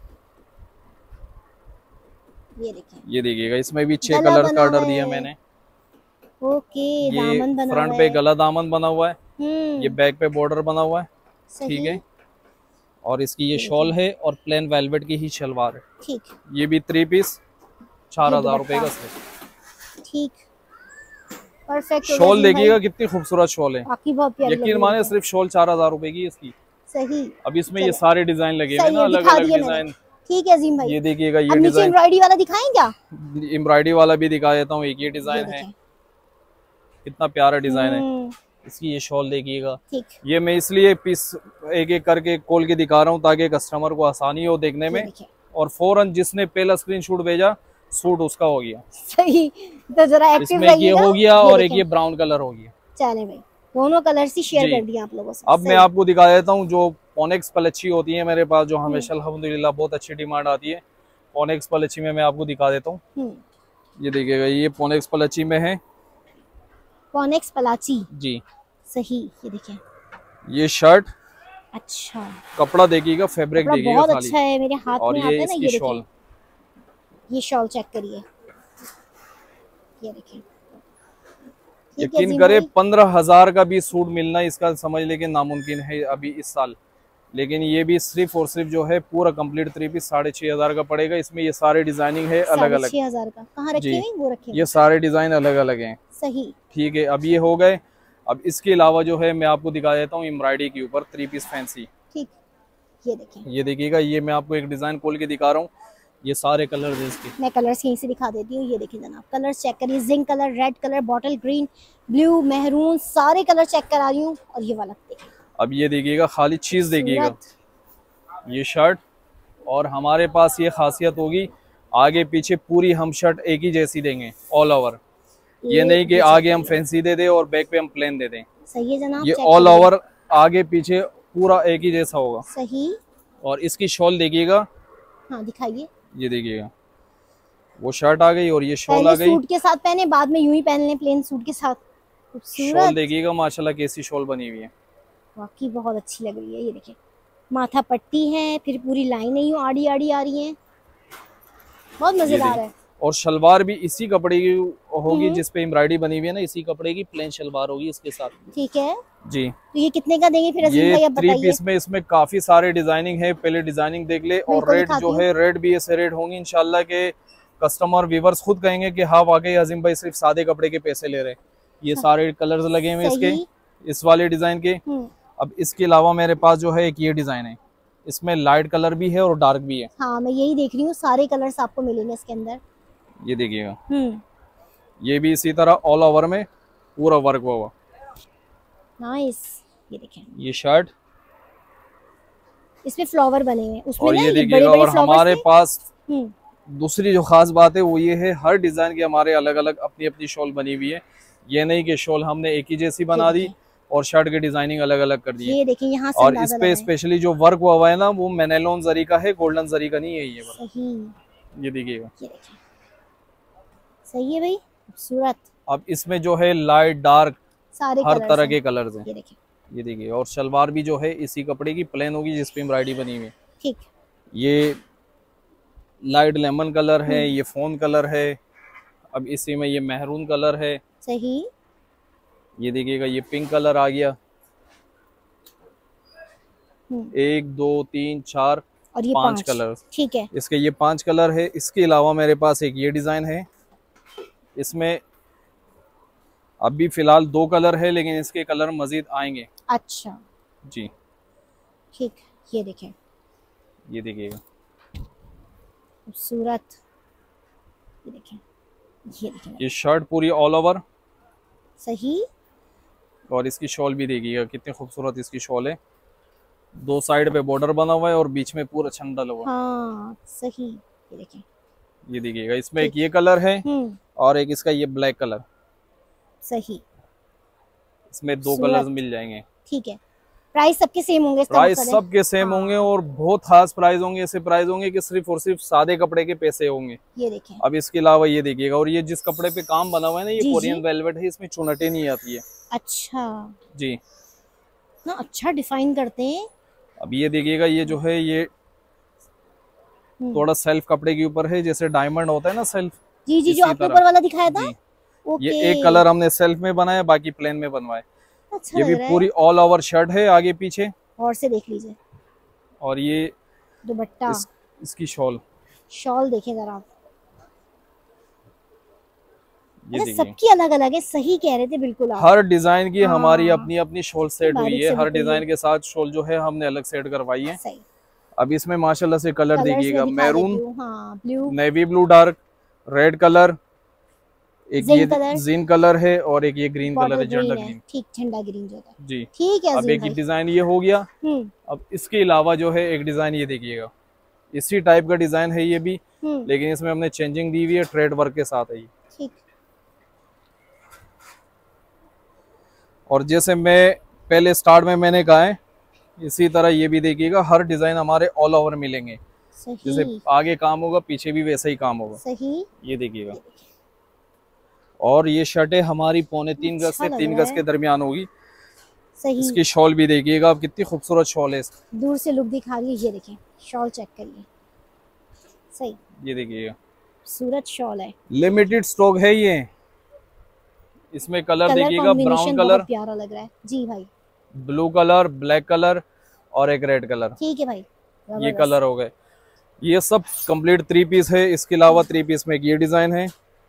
ये देखिए, ये देखिएगा, इसमें भी छह कलर का ऑर्डर दिया मैंने। ओके, दामन बना फ्रंट पे गला दामन बना हुआ है, ये बैक पे बॉर्डर बना हुआ है, ठीक है, और इसकी ये शॉल है और प्लेन वेलवेट की ही शलवार है, ठीक। ये भी थ्री पीस, चार हजार रुपए का सेट, ठीक, परफेक्ट। शॉल देखिएगा कितनी खूबसूरत शॉल है, यकीन माने सिर्फ शॉल चार हजार रुपए की इसकी। सही। अब इसमें ये सारे डिजाइन लगे हैं ना, अलग अलग डिजाइन। ठीक है अजीम भाई, ये देखिएगा, ये डिजाइन एम्ब्रॉयडरी वाला दिखाएं क्या? एम्ब्रॉयडरी वाला भी दिखा देता हूँ। एक ये डिजाइन है, कितना प्यारा डिजाइन है। इसकी ये शॉल देखिएगा, ये मैं इसलिए पीस एक एक करके खोल के दिखा रहा हूँ ताकि कस्टमर को आसानी हो देखने में, और फौरन जिसने पहला स्क्रीनशॉट भेजा सूट उसका हो गया। सही, तो जरा एक्टिव इसमें ये हो गया, और एक ये ब्राउन कलर हो गया। चले भाई, दोनों कलर ही शेयर कर दिया आप लोगों से। अब मैं आपको दिखा देता हूँ जो पोनेक्स पलच्छी होती है मेरे पास, जो हमेशा अल्हम्दुलिल्लाह बहुत अच्छी डिमांड आती है। पोनेक्स पलच्छी में मैं आपको दिखा देता हूँ, ये देखिएगा, ये पोनेक्स पलच्छी में है। पोनेक्स पलाची जी, सही। ये देखिए, ये शर्ट, अच्छा कपड़ा देखिएगा, फैब्रिक देखिएगा, बहुत अच्छा है, मेरे हाथ में आता है ना। ये शॉल, ये शॉल चेक करिए, ये देखिए, यकीन करे पंद्रह हजार का भी सूट मिलना इसका समझ लेके नामुमकिन है अभी इस साल, लेकिन ये भी सिर्फ और सिर्फ जो है पूरा कंप्लीट थ्री पीस साढ़े छह हजार का पड़ेगा। इसमें ये सारे डिजाइनिंग है अलग अलग, छह हजार का कहाँ रखे हैं? वो रखे हैं, ये सारे डिजाइन अलग अलग हैं। सही, ठीक है, अब ये हो गए। अब इसके अलावा जो है मैं आपको दिखा देता हूँ एम्ब्रॉयडरी के ऊपर थ्री पीस फैंसी। ठीक, ये देखिए, ये देखिएगा, ये मैं आपको एक डिजाइन खोल के दिखा रहा हूँ। ये सारे कलर इसके, मैं कलर्स यहीं से दिखा देती हूँ। ये देखिए जनाब, कलर्स चेक करिए, zinc colour, red colour, bottle green, blue, maroon, सारे कलर चेक करा रही हूँ। और ये वाला देखिए, अब ये देखिएगा, खाली चीज देखिएगा, ये शर्ट। और हमारे पास ये खासियत होगी, आगे पीछे पूरी हम शर्ट एक ही जैसी देंगे, ऑल ओवर। ये नहीं कि आगे हम फैंसी दे दें और बैक पे हम प्लेन दे दें। सही है जनाब, ये ऑल ओवर आगे पीछे पूरा एक ही जैसा होगा। सही। और इसकी शॉल देखिएगा, हाँ दिखाइए, ये देखिएगा, वो शर्ट आ गई और ये शॉल आ गई। सूट के साथ पहने, बाद में यूं ही पहन लें प्लेन सूट के साथ। शॉल देखिएगा माशाल्लाह कैसी शॉल बनी हुई है, वाकई बहुत अच्छी लग रही है। ये देखिए, माथा पट्टी है, फिर पूरी लाइनें यूं आड़ी आड़ी आ रही हैं, बहुत मजेदार है। और शलवार भी इसी कपड़े की होगी जिसपे एम्ब्रॉयडरी बनी हुई है ना, इसी कपड़े की प्लेन शलवार होगी इसके साथ। ठीक है जी। तो ये कितने का देंगे फिर अजीम भाई, अब बताइए। थ्री पीस में इसमें काफी सारे डिजाइनिंग है, पहले डिजाइनिंग देख ले। और रेट जो है, रेट भी ऐसे रेट होंगे इंशाल्लाह के कस्टमर व्यूवर्स खुद कहेंगे कि हाँ वाकई अजीम भाई सिर्फ सादे कपड़े के पैसे ले रहे। ये सारे कलर्स लगे हुए इसके, इस वाले डिजाइन के। अब इसके अलावा मेरे पास जो है एक ये डिजाइन है, इसमें लाइट कलर भी है और डार्क भी है। हाँ मैं यही देख रही हूँ, सारे कलर्स आपको मिलेंगे इसके अंदर। ये देखिएगा, ये भी इसी तरह ऑल ओवर में पूरा वर्क हुआ। नाइस। ये देखें, ये शर्ट, इसमें फ्लावर बने हुए, उसमें और ये देखिएगा। और हमारे पास दूसरी जो खास बात है वो ये है, हर डिजाइन के हमारे अलग अलग अपनी अपनी शॉल बनी हुई है। ये नहीं कि शॉल हमने एक ही जैसी बना दी और शर्ट की डिजाइनिंग अलग अलग कर दी है। ये देखिए यहाँ से और इस पे स्पेशली जो वर्क हुआ है ना, वो मैनेलोन जरी का है, गोल्डन जरी का नहीं है ये वर्क। सही। ये देखिएगा, सही है भाई, खूबसूरत। अब इसमें जो है लाइट डार्क सारे हर तरह के कलर्स हैं। ये देखिए, ये देखिए। और शलवार भी जो है इसी कपड़े की प्लेन होगी जिसपे एम्ब्रॉयडरी बनी हुई है। ठीक। ये लाइट लेमन कलर है, ये फोन कलर है। अब इसी में ये मेहरून कलर है। सही। ये देखिएगा, ये पिंक कलर आ गया। एक दो तीन चार और ये पांच कलर। ठीक है, इसके ये पांच कलर है। इसके अलावा मेरे पास एक ये डिजाइन है, इसमें अभी फिलहाल दो कलर है लेकिन इसके कलर मजीद आएंगे। अच्छा जी, ठीक। ये देखें, ये देखिएगा, खूबसूरत। ये देखें, ये देखें, ये शर्ट पूरी ऑल ओवर। सही। और इसकी शॉल भी देखिएगा, कितनी खूबसूरत इसकी शॉल है। दो साइड पे बॉर्डर बना हुआ है और बीच में पूरा छंद डाला हुआ। हाँ सही। ये देखें, ये देखिएगा, इसमें एक ये कलर है और एक इसका ये ब्लैक कलर। सही। इसमें दो कलर्स मिल जाएंगे। ठीक है। प्राइस सबके सेम होंगे? प्राइस सबके सेम हाँ। होंगे और बहुत खास प्राइस होंगे। ऐसे प्राइस होंगे कि सिर्फ और सिर्फ सादे कपड़े के पैसे होंगे। ये देखें। अब इसके अलावा ये देखिएगा, और ये जिस कपड़े पे काम बना हुआ है ना, ये कोरियन वेलवेट है, इसमें चुनटे नहीं आती है। अच्छा जी, ना अच्छा डिफाइन करते हैं। अब ये देखिएगा, ये जो है ये थोड़ा सेल्फ कपड़े के ऊपर है, जैसे डायमंड होता है ना सेल्फ। जी जी, जो आपने ऊपर वाला दिखाया था। ये एक कलर हमने सेल्फ में बनाया, बाकी प्लेन में बनवाए। अच्छा, ये भी पूरी ऑल ओवर शर्ट है आगे पीछे। और से देख लीजिए, और ये दुपट्टा, इस, इसकी शॉल शॉल देखें जरा आप। ये सबकी अलग अलग है। सही कह रहे थे बिल्कुल आप। हर डिजाइन की हाँ। हमारी अपनी अपनी शॉल सेट हुई है। हर डिजाइन के साथ शॉल जो है हमने अलग सेट करवाई है। सही। अब इसमें माशाल्लाह से कलर देखिएगा, मैरून, हाँ, blue, navy blue dark, red colour, एक ये जीन कलर है और एक ये ग्रीन कलर है, झंडा ग्रीन। ठीक, झंडा ग्रीन जो है जी। ठीक है। अब एक डिजाइन ये हो गया। अब इसके अलावा जो है एक डिजाइन ये देखिएगा, इसी टाइप का डिजाइन है ये भी, लेकिन इसमें हमने चेंजिंग दी हुई है, थ्रेड वर्क के साथ है ये। ठीक। और जैसे मैं पहले स्टार्ट में मैंने कहा है, इसी तरह ये भी देखिएगा, हर डिजाइन हमारे ऑल ओवर मिलेंगे। सही। जैसे आगे काम होगा पीछे भी वैसा ही काम होगा। सही। ये देखिएगा, और ये शर्टें हमारी पौने तीन गज से तीन गज के दरमियान होगी। सही। इसकी शॉल भी देखिएगा, अब कितनी खूबसूरत शॉल है। दूर से लुक दिखा रही है, ये देखिए शॉल चेक करिए। सही। ये देखिएगा, खूबसूरत शॉल है, लिमिटेड स्टॉक है ये। इसमें कलर, कलर देखिएगा, ब्राउन कलर प्यारा लग रहा है जी भाई, ब्लू कलर, ब्लैक कलर और एक रेड कलर। ठीक है भाई, ये कलर हो गए। ये सब कंप्लीट थ्री पीस है। इसके अलावा थ्री पीस में एक ये डिजाइन है,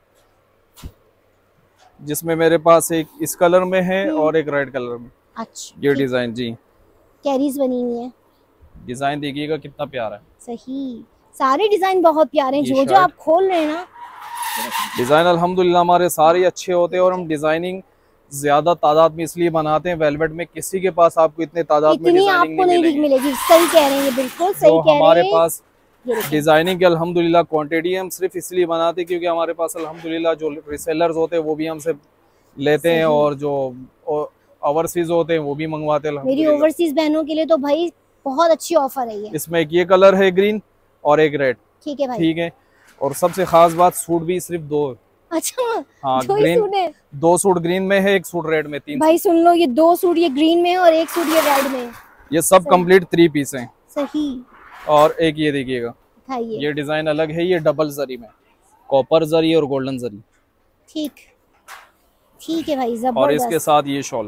जिसमें मेरे पास एक इस कलर में है और एक रेड कलर में। अच्छा, ये डिजाइन जी, कैरीज बनी हुई है। डिजाइन देखिएगा कितना प्यारा है। सही। सारे डिजाइन बहुत प्यारे हैं, जो जो आप खोल रहे हैं ना डिजाइन अल्हम्दुलिल्लाह हमारे सारे अच्छे होते हैं और हम डिजाइनिंग ज्यादा तादाद में इसलिए बनाते हैं, वेलवेट में किसी के पास आपको इतने तादाद में डिजाइनिंग नहीं मिलेगी। मिलेगी सही कह रहे हैं, ये बिल्कुल सही कह रहे हैं। हमारे पास डिजाइनिंग के अल्हम्दुलिल्लाह क्वांटिटी हम सिर्फ इसलिए बनाते हैं क्योंकि हमारे पास अल्हम्दुलिल्लाह जो रीसेलर्स होते हैं वो भी हमसे लेते हैं और जो ओवरसीज होते हैं वो भी मंगवाते हैं। मेरी ओवरसीज बहनों के लिए तो भाई बहुत अच्छी ऑफर है ये। इसमें एक ये कलर है ग्रीन और एक रेड। ठीक है भाई, ठीक है। और सबसे खास बात सूट भी सिर्फ दो। अच्छा हाँ, दो ग्रीन सूट है। दो सूट ग्रीन में है, एक सूट रेड में। तीन भाई सुन लो, ये दो सूट ये ग्रीन में है और एक सूट ये रेड में है। ये सब कंप्लीट थ्री पीस हैं। सही। और एक ये देखिएगा, ये डिजाइन अलग है, ये डबल जरी में, कॉपर जरी और गोल्डन जरी। ठीक ठीक है भाई, जबरदस्त। और इसके साथ ये शॉल,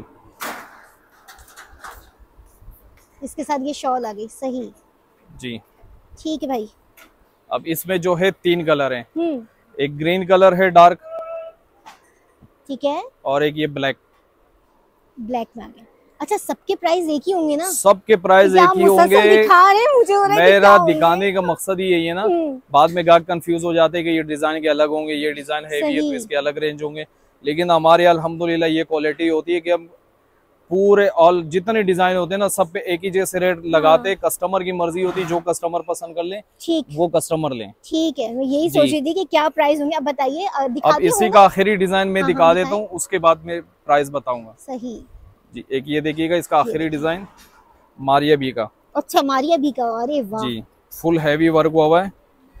इसके साथ ये शॉल आ गई। सही जी। ठीक है भाई। अब इसमें जो है तीन कलर हैं, एक ग्रीन कलर है डार्क, ठीक है, और एक ये ब्लैक। ब्लैक में आ गया। अच्छा, सबके प्राइस एक ही होंगे ना? सबके प्राइस एक ही होंगे। दिखा रहे हैं मुझे, मेरा दिखाने का मकसद ही यही है ना, बाद में गाहक कंफ्यूज हो जाते हैं कि ये डिजाइन के अलग होंगे, ये डिजाइन है ये तो इसके अलग रेंज होंगे। लेकिन हमारे अल्हम्दुलिल्लाह ये क्वालिटी होती है कि हम पूरे ऑल जितने डिजाइन होते हैं ना सब पे एक ही जैसे रेट लगाते। कस्टमर की मर्जी होती है, जो कस्टमर पसंद कर ले ठीक वो कस्टमर लें। ठीक है, मैं यही सोच रही थी कि क्या प्राइस होंगे। अब बताइए। अब इसी का आखिरी डिजाइन में दिखा देता हूँ, उसके बाद में प्राइस बताऊंगा। सही जी। एक ये देखिएगा, इसका आखिरी डिजाइन मारिया बी का। अच्छा, मारिया बी का। अरे वाह जी, फुल हैवी वर्क हुआ हुआ है।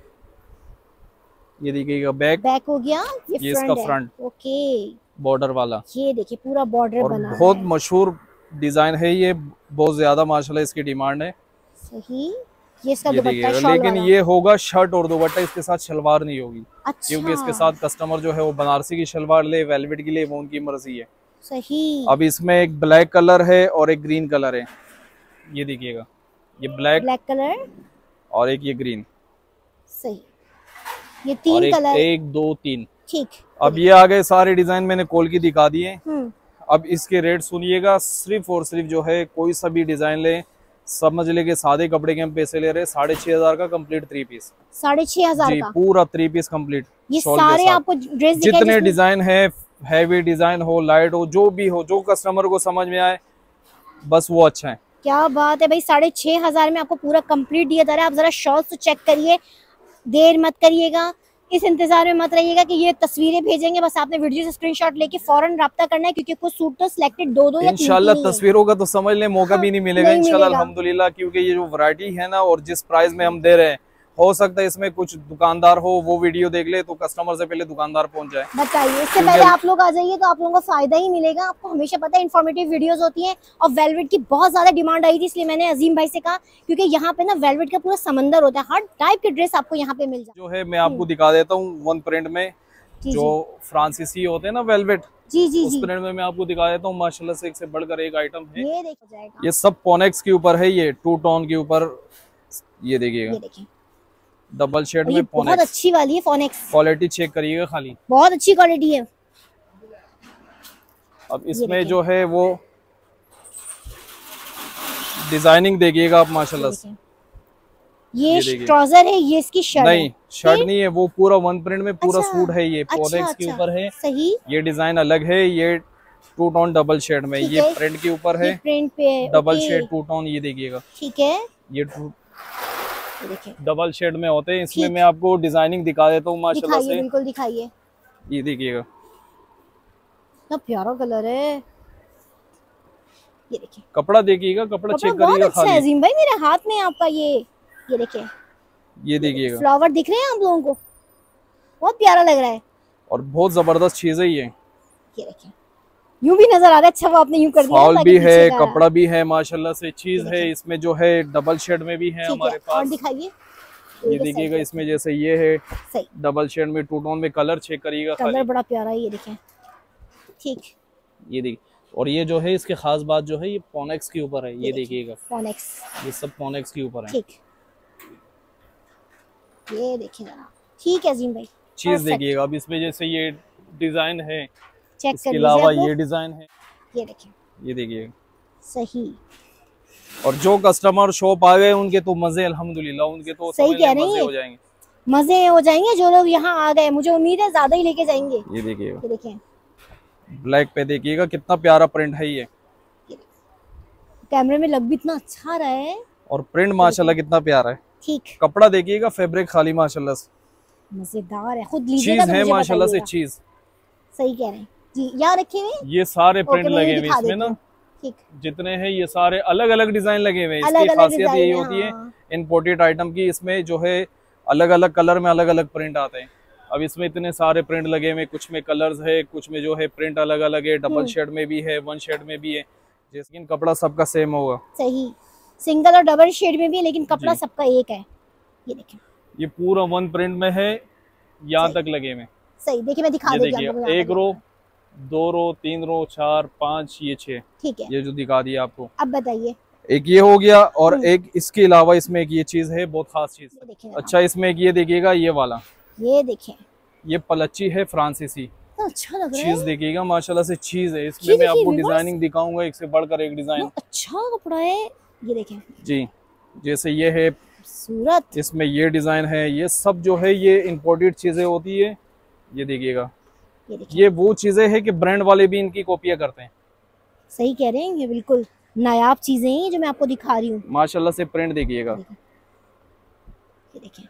ये देखिएगा बैक बैक हो गया, ये, ये इसका फ्रंट। ओके, बॉर्डर वाला। ये देखिए पूरा बॉर्डर बना है। बहुत मशहूर डिजाइन है ये, बहुत ज्यादा माशाल्लाह इसकी डिमांड है। सही। ये इसका दुपट्टा शॉल लेकिन वाला। ये होगा शर्ट और दुपट्टा, इसके साथ शलवार नहीं होगी। अच्छा। क्योंकि इसके साथ कस्टमर जो है वो बनारसी की शलवार ले, वेलवेट की ले, वो उनकी मर्जी है। सही। अब इसमें एक ब्लैक कलर है और एक ग्रीन कलर है। ये देखिएगा, ये ब्लैक ब्लैक कलर और एक ये ग्रीन। सही। ये तीन कलर, एक दो तीन। ठीक। अब ये आ गए सारे डिजाइन, मैंने खोल के दिखा दिए। अब इसके रेट सुनिएगा, सिर्फ और सिर्फ जो है कोई सा भी डिजाइन ले, समझ ले के सादे कपड़े के हम पैसे ले रहे हैं। साढ़े छह हजार का कंप्लीट थ्री पीस। साढ़े छह हजार का पूरा थ्री पीस कंप्लीट। ये सारे आपको ड्रेस जितने डिजाइन है, हैवी डिजाइन हो, लाइट हो, जो भी हो, जो कस्टमर को समझ में आए बस वो अच्छा है। क्या बात है भाई, साढ़े छह हजार में आपको पूरा कंप्लीट दिया जा रहा है। आप जरा शॉर्ट्स तो चेक करिए, देर मत करिएगा, इस इंतजार में मत रहिएगा कि ये तस्वीरें भेजेंगे। बस आपने वीडियो से स्क्रीनशॉट लेके फौरन राब्ता करना है, क्योंकि कुछ सूट तो सिलेक्टेड दो दो या इंशाल्लाह तस्वीरों का तो समझ ले मौका हाँ, भी नहीं मिलेगा इंशाल्लाह अल्हम्दुलिल्लाह। क्योंकि ये जो वैरायटी है ना और जिस प्राइस में हम दे रहे हैं, हो सकता है इसमें कुछ दुकानदार हो वो वीडियो देख ले तो कस्टमर से पहले दुकानदार पहुंच जाए। बताइए, इससे पहले आप लोग आ जाइए तो आप लोगों को फायदा ही मिलेगा। आपको हमेशा पता है इन्फॉर्मेटिव वीडियोस होती हैं, और वेलवेट की बहुत ज्यादा डिमांड आई थी, इसलिए मैंने अजीम भाई से कहा, क्योंकि यहाँ पे ना वेलवेट का पूरा समंदर होता है, हर टाइप के ड्रेस आपको यहाँ पे मिल जाए। जो है मैं आपको दिखा देता हूँ वन प्रिंट में, जो फ्रांसीसी होते हैं ना वेलवेट, जी जी उस प्रिंट में मैं आपको दिखा देता हूँ। माशाल्लाह से एक से बढ़कर एक आइटम है। ये देखा जाएगा, ये सब पोनेक्स के ऊपर है, ये टू टोन के ऊपर। ये देखिएगा डबल शेड में बहुत अच्छी वाली है फोनेक्स। क्वालिटी चेक करिएगा, खाली बहुत अच्छी क्वालिटी है। अब इसमें जो है वो डिजाइनिंग देखिएगा आप माशाल्लाह से। ये ट्राउजर है, ये इसकी शर्ट नहीं, शर्ट नहीं है, वो पूरा वन प्रिंट में पूरा अच्छा, सूट है। ये पोनेक्स के ऊपर है। सही। ये डिजाइन अलग है, ये टू टोन डबल शेड में, ये प्रिंट के ऊपर है, प्रिंट पे डबल शेड टू टोन। ये देखिएगा, ठीक है, ये डबल शेड में होते हैं। इसमें मैं आपको डिजाइनिंग दिखा देता हूँ माशाल्लाह से। बिल्कुल दिखाइए। ये देखिएगा, कितना प्यारा कलर है। ये देखिए, कपड़ा देखिएगा, कपड़ा चेक करिएगा। अच्छा है अजीम भाई, मेरे हाथ में आपका ये ये देखिए, ये देखिएगा फ्लावर दिख रहे हैं आप लोगों को, बहुत प्यारा लग रहा है और बहुत जबरदस्त चीज है ये। ये देखिए, यूं भी नजर आ रहा है। अच्छा, वो आपने यूं कर दिया। फॉल भी है, कपड़ा भी है माशाल्लाह से। चीज है इसमें जो है डबल शेड में भी है हमारे पास। और दिखाइए, ये देखिएगा, इसमें जैसे ये है डबल शेड में टू टोन में, कलर चेक करिएगा, कलर बड़ा प्यारा है। ये देखें, ठीक, ये देखिए। और ये जो है इसके खास बात जो है, ये पोनेक्स के ऊपर है। ये देखिएगा, पोनेक्स, ये सब पोनेक्स के ऊपर है। ठीक, ये देखिए जरा, ठीक है अजीम भाई, चीज देखिएगा। अब इसमें जैसे ये डिजाइन है, चेक इसके अलावा ये डिजाइन है। ये देखिए, ये देखिए, सही। और जो कस्टमर शॉप आ गए उनके तो मजे अल्हम्दुलिल्लाह, उनके तो सही कह रहे हैं, हो जाएंगे, मजे हो जाएंगे। जो लोग यहाँ आ गए मुझे उम्मीद है ज्यादा ही लेके जाएंगे। ये देखिएगा, ये देखिए ब्लैक पे देखिएगा कितना प्यारा प्रिंट है ये, कैमरे में लग भी इतना अच्छा रहा है और प्रिंट माशाल्लाह कितना प्यारा है। ठीक, कपड़ा देखिएगा, फैब्रिक खाली माशाल्लाह से मजेदार है, खुद लीजिएगा चीज तो है मुझे माशाल्लाह से बताइएगा। चीज। सही कह रहे हैं जी, यहाँ रखे हुए ये सारे प्रिंट ओके, मैं लगे ये हुए दिखा इसमें देती ना, हूँ। ठीक, जितने हैं ये सारे अलग अलग डिजाइन लगे हुए हैं। अलग इसकी अलग खासियत डिजाइन यही है, होती है हाँ। इम्पोर्टेड आइटम की, इसमें जो है अलग अलग कलर में अलग अलग प्रिंट आते हैं। अब इसमें इतने सारे प्रिंट लगे हुए, कुछ में कलर्स है, कुछ में जो है प्रिंट अलग अलग है, डबल शेड में भी है, वन शेड में भी है, जैसे कपड़ा सबका सेम होगा। सही, सिंगल और डबल शेड में भी है, लेकिन कपड़ा सबका एक है। ये देखें, ये पूरा वन प्रिंट में है, यहाँ तक लगे हुए। सही, देखिए मैं दिखा देती हूँ आपको। एक रो, दो रो, तीन रो, चार, पाँच, ये छह, ठीक है, ये जो दिखा दिया आपको। अब बताइए, एक ये हो गया, और एक इसके अलावा इसमें एक ये चीज है बहुत खास चीज। अच्छा, इसमें एक ये देखिएगा, ये वाला, ये देखें, ये पलच्ची है फ्रांसीसी, अच्छा लग रहा है, चीज देखिएगा माशाल्लाह से चीज है। इसमें मैं आपको डिजाइनिंग दिखाऊंगा, एक से बढ़कर एक डिजाइन, अच्छा कपड़ा है। ये देखें जी, जैसे ये है सूरत, इसमें ये डिजाइन है, ये सब जो है ये इम्पोर्टेड चीजें होती है। ये देखिएगा, ये, ये वो चीजें हैं कि ब्रांड वाले भी इनकी कॉपियां करते हैं। सही कह रहे हैं, ये बिल्कुल नायाब चीजें हैं जो मैं आपको दिखा रही हूँ। माशाल्लाह से प्रिंट देखिएगा, ये देखें,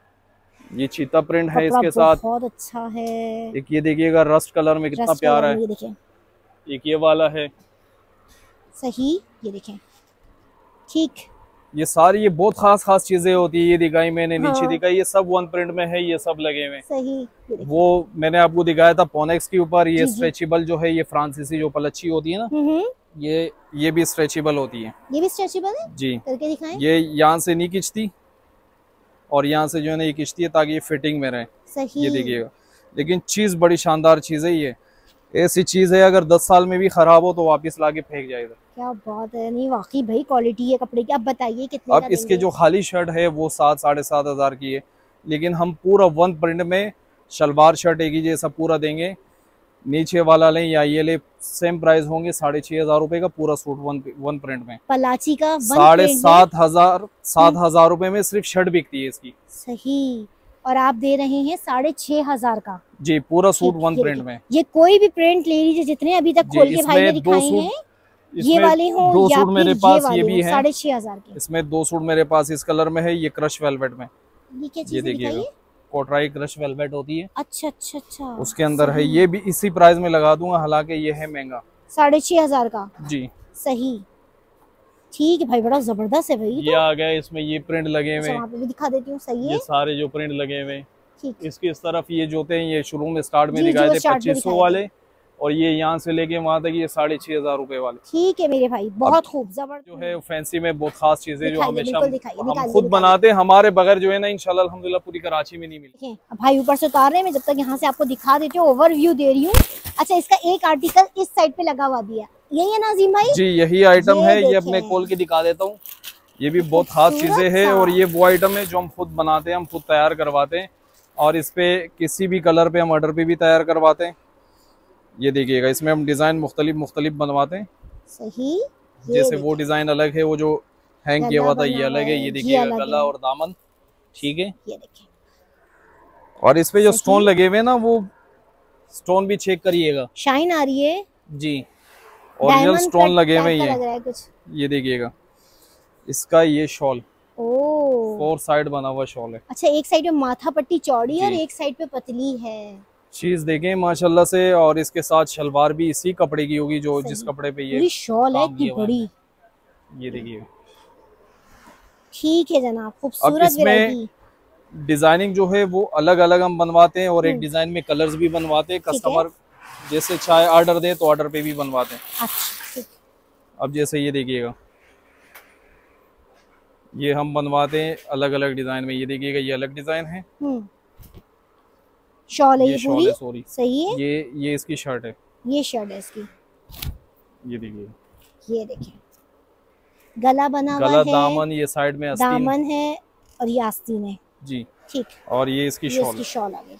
ये चीता प्रिंट है इसके साथ, बहुत अच्छा है। एक ये देखिएगा रस्ट कलर में कितना प्यारा है, ये देखें, एक ये वाला है। सही, ये देखें, ठीक, ये सारी ये बहुत खास खास चीजें होती है। ये दिखाई मैंने, नीचे हाँ। दिखाई, ये सब वन प्रिंट में है, ये सब लगे हुए। सही, वो मैंने आपको दिखाया था पोनेक्स के ऊपर, ये स्ट्रेचेबल जो है, ये फ्रांसीसी जो पलच्छी होती है ना, ये ये भी स्ट्रेचेबल होती है। ये भी स्ट्रेचेबल है जी, करके दिखाएं। ये यहाँ से नहीं खिंचती, और यहाँ से जो है ना ये खिंचती है ताकि ये फिटिंग में रहे। सही, ये देखिएगा, लेकिन चीज बड़ी शानदार चीज है। ये ऐसी चीज है अगर दस साल में भी खराब हो तो वापस लाके फेंक जाएगा। क्या बात है, नहीं वाकई भाई क्वालिटी है कपड़े की। अब बताइए कितने अब का इसके जो खाली शर्ट है वो सात साढ़े सात हजार की है, लेकिन हम पूरा वन प्रिंट में शलवार शर्ट एक ही जैसा पूरा देंगे। नीचे वाला लें या ये ले, सेम प्राइस होंगे, साढ़े छह हजार रुपए का पूरा सूट वन वन प्रिंट में। पलाची का साढ़े सात हजार सात हजार रुपए में सिर्फ शर्ट बिकती है इसकी। सही, और आप दे रहे हैं साढ़े छह हजार का जी, पूरा सूट वन प्रिंट में। ये कोई भी प्रिंट ले लीजिए, जितने अभी तक खोल के भाई ने दिखाए हैं, ये वाले हो दो या सूट मेरे पास ये भी है, साढ़े छह हजार के। इसमें दो सूट मेरे पास इस कलर में है, ये क्रश वेलवेट में। ये क्या चीज़ ये देखिएगा, कोटराई क्रश वेलवेट होती है। अच्छा अच्छा अच्छा, उसके अंदर है, ये भी इसी प्राइस में लगा दूंगा, हालांकि ये है महंगा, साढ़े छह हजार का। जी, सही, ठीक है भाई, बड़ा जबरदस्त है भाई। ये तो आ गया, इसमें ये प्रिंट लगे हुए, वहाँ पे भी दिखा देती हूँ। सही है, ये सारे जो प्रिंट लगे हुए। ठीक, इसकी इस तरफ ये जोते हैं, ये शुरू में स्टार्ट में दिखाए थे पच्चीस सौ वाले, और ये यहाँ से लेके वहाँ तक ये साढ़े छह हजार रुपए वाले। ठीक है मेरे भाई, बहुत खूब, जबरदस्त जो है फैंसी में बहुत खास चीजें जो हमेशा हम हम खुद बनाते हैं, हमारे बगैर जो है ना इंशाल्लाह अल्हम्दुलिल्लाह पूरी कराची में नहीं मिली। भाई ऊपर से उतार रहे हैं, मैं जब तक यहाँ से आपको दिखा देती हूँ, ओवरव्यू दे रही हूँ। अच्छा, इसका एक आर्टिकल इस साइड पे लगा हुआ दिया, यही है नाज़ीम भाई? जी, यही आइटम है, ये अब मैं खोल के दिखा देता हूँ। ये भी बहुत खास चीजें हैं, और ये वो आइटम है जो हम खुद बनाते हैं, हम खुद तैयार करवाते हैं, और इस पे किसी भी कलर पे हम ऑर्डर पे भी तैयार करवाते हैं। ये देखिएगा, इसमें हम डिजाइन मुख्तलिफ मुख्तलिफ बनवाते हैं। सही, जैसे वो डिजाइन अलग है, वो जो हैंग किया हुआ था ये अलग है। ये देखिएगा, गला और दामन, ठीक है। ये देखिए, और इस पे जो स्टोन लगे हुए ना, वो स्टोन भी चेक करिएगा, शाइन आ रही है जी, ओरिजिनल स्टोन लगे हुए हैं। ये देखिएगा, इसका ये शॉल, फोर साइड बना हुआ शॉल है। अच्छा, एक साइड में माथा पट्टी चौड़ी है और एक साइड पे पतली है। चीज देखें माशाल्लाह से, और इसके साथ शलवार भी इसी कपड़े की होगी जो जिस कपड़े पे ये शॉल है, इतनी बड़ी। ये देखिए, ठीक है जनाब, खूबसूरत वैरायटी। डिजाइनिंग जो है वो अलग अलग हम बनवाते हैं, और एक डिजाइन में कलर्स भी बनवाते हैं। कस्टमर जैसे चाहे ऑर्डर दे तो ऑर्डर पे भी बनवाते हैं। अच्छा, अब जैसे ये देखिएगा, ये हम बनवाते हैं अलग अलग डिजाइन में। ये देखिएगा, ये अलग डिजाइन है, शॉल है, ये शॉल है, सॉरी, सही है। ये ये इसकी शर्ट है, ये शर्ट है इसकी। ये देखिए, ये देखिए, गला बना हुआ गला, है, दामन, ये साइड में आस्तीन, दामन है, और ये आस्तीन है जी, ठीक। और ये इसकी ये शॉल, इसकी शॉल आ गई।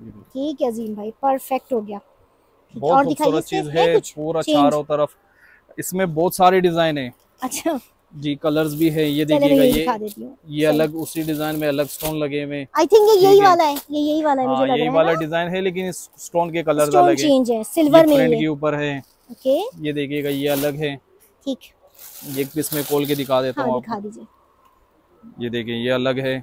ठीक है अजीम भाई, परफेक्ट हो गया। बहुत खूबसूरत चीज है, पूरा चारों तरफ इसमें बहुत सारे डिजाइन है। अच्छा जी, कलर्स भी है। ये देखिएगा, ये ये, ये अलग उसी डिजाइन में अलग स्टोन लगे हुए। आई थिंक ये यही वाला है, ये यही वाला है मुझे लग रहा है। यही वाला डिजाइन है, लेकिन इस स्टोन के कलर स्टोन अलग चेंज है, सिल्वर में फ्रंट के ऊपर है। ओके, ये देखिएगा, ये अलग है। ठीक, एक पीस में खोल के दिखा देता हूँ, दिखा दीजिए। ये देखिए, ये अलग है,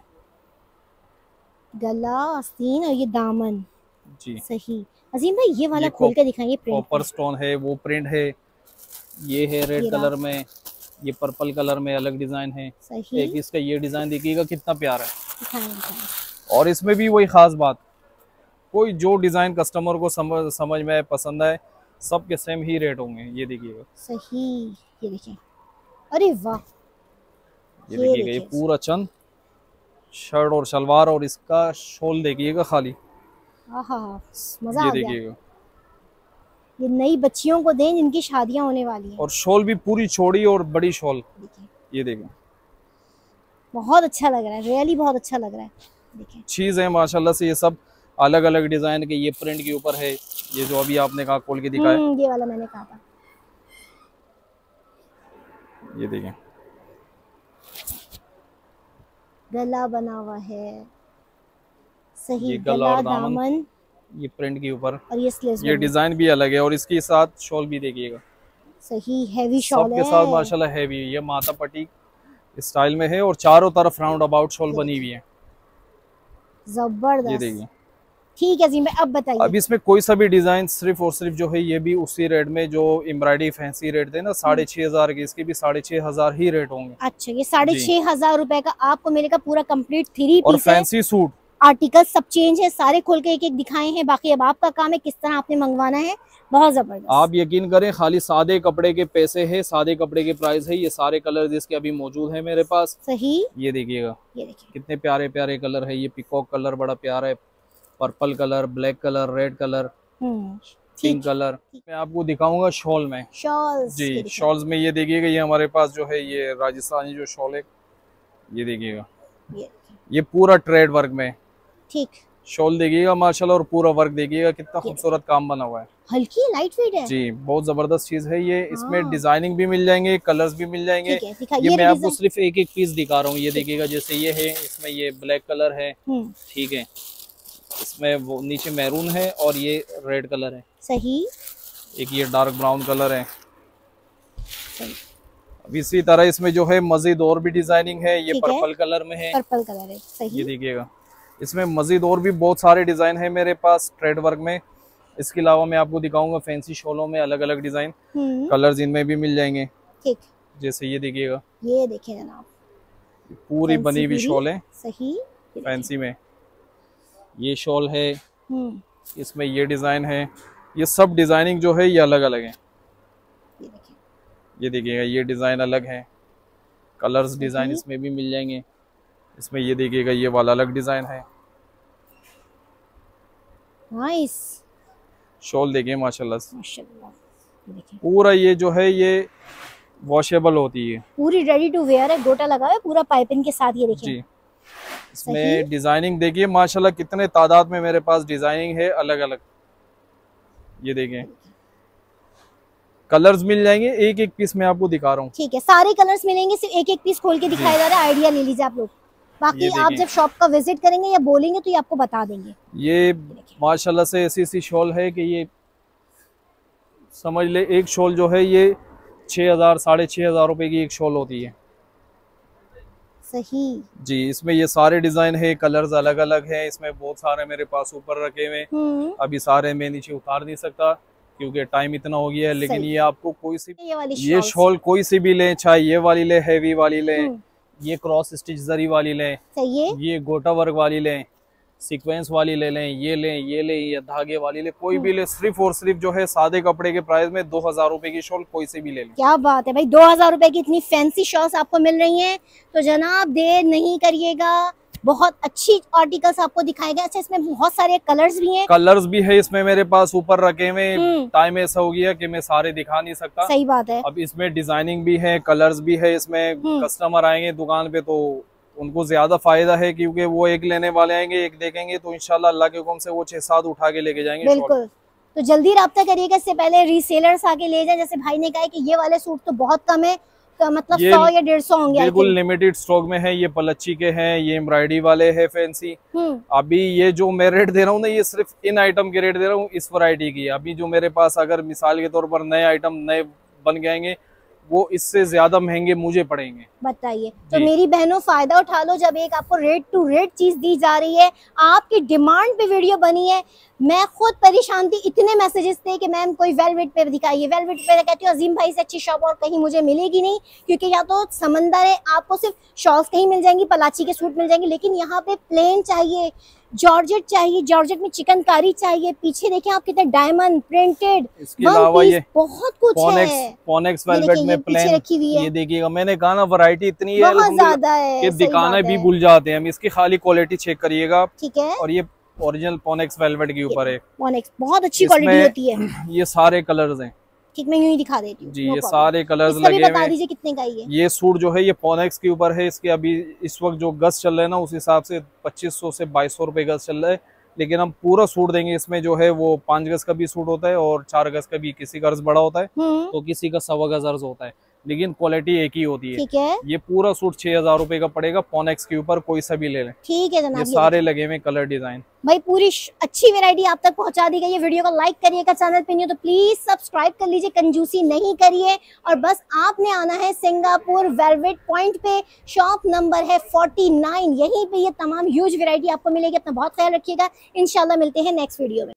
गला, आस्तीन और ये दामन। जी सही। अजीम भाई ये वाला खोल के दिखाइए। कॉपर स्टोन है, वो प्रिंट है। ये है रेड कलर में, ये पर्पल कलर में अलग डिजाइन है। सही। एक इसका ये डिजाइन देखिएगा कितना प्यारा है। दिखाएं, दिखाएं। और इसमें भी वही खास बात, कोई जो डिजाइन कस्टमर को समझ समझ में पसंद आए, सब के सेम ही रेट होंगे। ये देखिएगा। सही। ये देखिए, अरे वाह, ये देखिएगा, ये पूरा चंद शर्ट और सलवार, और इसका शॉल देखिएगा खाली। आहा, मजा आ गया। ये नई बच्चियों को दें जिनकी शादियां होने वाली हैं। और शॉल भी पूरी चौड़ी और बड़ी शॉल। ये देखिए, बहुत अच्छा लग रहा है, रियली बहुत अच्छा लग रहा है। देखिए, चीज है माशाल्लाह से। ये सब अलग अलग डिजाइन के, ये प्रिंट के ऊपर है। ये जो अभी आपने कहा खोल के दिखाया, ये वाला मैंने कहा था। ये देखिए, गला बना हुआ है। सही। ये गला और दामन, दामन ये प्रिंट के ऊपर, और ये स्लीव्स, ये डिजाइन भी अलग है। और इसके साथ शॉल भी देखिएगा। सही, हैवी शॉल है, सबके साथ माशाल्लाह हैवी। ये माथा पट्टी स्टाइल में है, और चारों तरफ राउंड अबाउट शॉल बनी हुई है। जबरदस्त। ये देखिए, ठीक है जी, मैं अब बताइए। अब इसमें कोई सा भी डिजाइन सिर्फ और सिर्फ जो है, ये भी उसी रेट में जो एम्ब्रॉयडरी फैंसी रेट थे ना, साढ़े छह हजार के, इसके भी साढ़े छह हजार ही रेट होंगे। अच्छा, ये साढ़े छह हजार रुपए का आपको मिलेगा पूरा कंप्लीट थ्री और फैंसी सूट। आर्टिकल सब चेंज है, सारे खोल के एक एक दिखाए हैं। बाकी अब आपका काम है किस तरह आपने मंगवाना है। बहुत जबरदस्त। आप यकीन करें, खाली सादे कपड़े के पैसे है, सादे कपड़े के प्राइस है। ये सारे कलर इसके अभी मौजूद है मेरे पास। सही। ये देखिएगा, ये देखिए कितने प्यारे प्यारे कलर है। ये पिकॉक कलर बड़ा प्यारा है, purple colour, black colour, red colour, pink colour. मैं आपको दिखाऊंगा शॉल में। शॉल्स जी, शॉल्स में ये देखिएगा, ये हमारे पास जो है ये राजस्थानी जो शॉल है, ये देखिएगा, ये, ये पूरा ट्रेड वर्क में। ठीक। शॉल देखिएगा माशाल्लाह, और पूरा वर्क देखिएगा, कितना खूबसूरत काम बना हुआ है। हल्की लाइट वेट है जी, बहुत जबरदस्त चीज है ये। इसमें डिजाइनिंग भी मिल जाएंगे, कलर्स भी मिल जाएंगे। ये मैं आपको सिर्फ एक एक पीस दिखा रहा हूँ। ये देखिएगा, जैसे ये है, इसमें ये ब्लैक कलर है, ठीक है, इसमें वो नीचे मैरून है, और ये रेड कलर है। सही। एक ये डार्क ब्राउन कलर है। अब इसी तरह इसमें जो है मजीद और भी डिजाइनिंग है। ये पर्पल कलर में है, पर्पल कलर है। सही। ये देखिएगा, इसमें मजीद और भी बहुत सारे डिजाइन है मेरे पास ट्रेड वर्क में। इसके अलावा मैं आपको दिखाऊंगा फैंसी शॉलों में अलग अलग डिजाइन, कलर्स इनमें भी मिल जाएंगे। ठीक। जैसे ये देखिएगा, ये देखिए जनाब, पूरी बनी हुई शॉल है। सही। फैंसी में ये शॉल है, इसमें ये डिजाइन है। ये सब डिजाइनिंग जो है ये अलग अलग है। ये देखिएगा, ये डिजाइन अलग है, कलर्स डिजाइन इसमें भी मिल जाएंगे। इसमें ये देखिएगा, ये वाला अलग डिजाइन है। नाइस। शॉल देखिए माशाल्लाह से, पूरा ये जो है ये वॉशेबल होती है, पूरी रेडी टू वेयर है, गोटा लगा है पूरा पाइपिंग के साथ। ये देखिए जी, इसमें डिजाइनिंग देखिए माशाल्लाह, कितने तादाद में मेरे पास डिजाइनिंग है अलग अलग। ये देखें, कलर्स मिल जाएंगे, एक एक पीस मैं आपको दिखा रहा हूँ। ठीक है, सारे कलर्स मिलेंगे, सिर्फ एक एक पीस खोल के दिखाया जा रहा है। आइडिया ले लीजिए आप लोग, बाकी आप जब शॉप का विजिट करेंगे या बोलेंगे तो ये आपको बता देंगे। ये माशाल्लाह से ऐसी ऐसी शॉल है कि ये समझ ले, एक शॉल जो है ये छह हजार साढ़े छह हजार रुपए की एक शॉल होती है। सही जी, इसमें ये सारे डिजाइन है, कलर्स अलग अलग है। इसमें बहुत सारे मेरे पास ऊपर रखे हुए, अभी सारे मैं नीचे उतार नहीं सकता क्योंकि टाइम इतना हो गया है। लेकिन ये आपको कोई सी ये, ये शॉल कोई सी भी ले, चाहे ये वाली ले, हैवी वाली ले, ये क्रॉस स्टिच जरी वाली ले, ये गोटा वर्क वाली ले, सीक्वेंस वाली ले लें, ये लें, ये ले, ये धागे वाली ले, कोई भी ले, सिर्फ और सिर्फ जो है सादे कपड़े के प्राइस में दो हजार रुपए की शॉल कोई से भी ले लें। क्या बात है भाई, दो हजार रुपए की इतनी फैंसी शॉल्स आपको मिल रही हैं, तो जनाब देर नहीं करिएगा, बहुत अच्छी आर्टिकल्स आपको दिखाए गए। अच्छा, इसमें बहुत सारे कलर्स भी हैं। कलर्स भी है इसमें मेरे पास ऊपर रखे हुए। टाइम ऐसा हो गया कि मैं सारे दिखा नहीं सकता। सही बात है। अब इसमें डिजाइनिंग भी है, कलर्स भी है। इसमें कस्टमर आएंगे दुकान पे तो उनको ज्यादा फायदा है, क्योंकि वो एक लेने वाले आएंगे, एक देखेंगे तो इंशाल्लाह अल्लाह के हुक्म से वो छह सात उठा के लेके जाएंगे। बिल्कुल तो जल्दी राब्ता करिएगा, इससे पहले रीसेलर्स आके ले जाए। जैसे भाई ने कहा है कि ये वाले सूट तो बहुत कम है, तो मतलब सौ या डेढ़ सौ होंगे, बिल्कुल लिमिटेड स्टॉक में है। ये पलच्ची के हैं, ये एम्ब्रॉयडरी वाले हैं फैंसी। अभी ये जो मैं रेट दे रहा हूँ ना, ये सिर्फ इन आइटम के रेट दे रहा हूँ इस वैरायटी की। अभी जो मेरे पास अगर मिसाल के तौर पर नए आइटम नए बन जाएंगे, वो इससे ज्यादा महंगे मुझे पड़ेंगे। बताइए, तो मेरी बहनों फायदा उठा लो, जब एक आपको रेट टू रेट चीज दी जा रही है, आपकी डिमांड पे वीडियो बनी है। मैं खुद परेशान थी, इतने मैसेजेस थे कि मैम कोई वेलवेट पे दिखाइए, वेलवेट पे। कहती हूँ अजीम भाई से अच्छी शॉप और कहीं मुझे मिलेगी नहीं, क्योंकि या तो समंदर है, आपको सिर्फ शॉल्स कहीं मिल जाएंगी, पलाची के सूट मिल जाएंगे, लेकिन यहाँ पे प्लेन चाहिए, जॉर्जेट चाहिए, जॉर्जेट में चिकनकारी चाहिए। पीछे देखें आप कितने डायमंड प्रिंटेड, इसके अलावा ये बहुत कुछ पोनेक्स, है। पोनेक्स वेलवेट में प्लेन रखी हुई है। ये देखिएगा, मैंने कहा ना वैरायटी इतनी है बहुत ज्यादा है कि दिखाना भी भूल जाते हैं हम। इसकी खाली क्वालिटी चेक करिएगा, ठीक है। और ये ओरिजिनल पोनेक्स वेलवेट के ऊपर है। पोनेक्स बहुत अच्छी क्वालिटी होती है। ये सारे कलर्स हैं, ठीक, मैं यूं ही दिखा देती हूँ जी। ये सारे कलर्स लगे हुए हैं। बता दीजिए कितने का ये ये सूट जो है ये पोनेक्स के ऊपर है। इसके अभी इस वक्त जो गज चल रहे हैं ना, उस हिसाब से पच्चीस सौ से बाईस सौ रुपए गज चल रहा है। लेकिन हम पूरा सूट देंगे, इसमें जो है वो पांच गज का भी सूट होता है और चार गज का भी। किसी का अर्ज बड़ा होता है तो किसी का सवा गज अर्ज होता है, लेकिन क्वालिटी एक ही होती है, ठीक है। ये पूरा सूट छह हजार रुपए का पड़ेगा, पोनेक्स के ऊपर, कोई सा भी ले लें, ठीक है जनाब। ये सारे लगे हुए कलर डिजाइन, भाई पूरी अच्छी वैरायटी आप तक पहुंचा दी गई है। वीडियो को लाइक करिएगा, चैनल पे नहीं हो तो प्लीज सब्सक्राइब कर लीजिए, कंजूसी नहीं करिए। और बस आपने आना है सिंगापुर वेलवेट पॉइंट पे, शॉप नंबर है उनचास। यहीं पे ये तमाम ह्यूज वैरायटी आपको मिलेगी। अपना बहुत ख्याल रखिएगा, इंशाल्लाह मिलते हैं नेक्स्ट वीडियो में।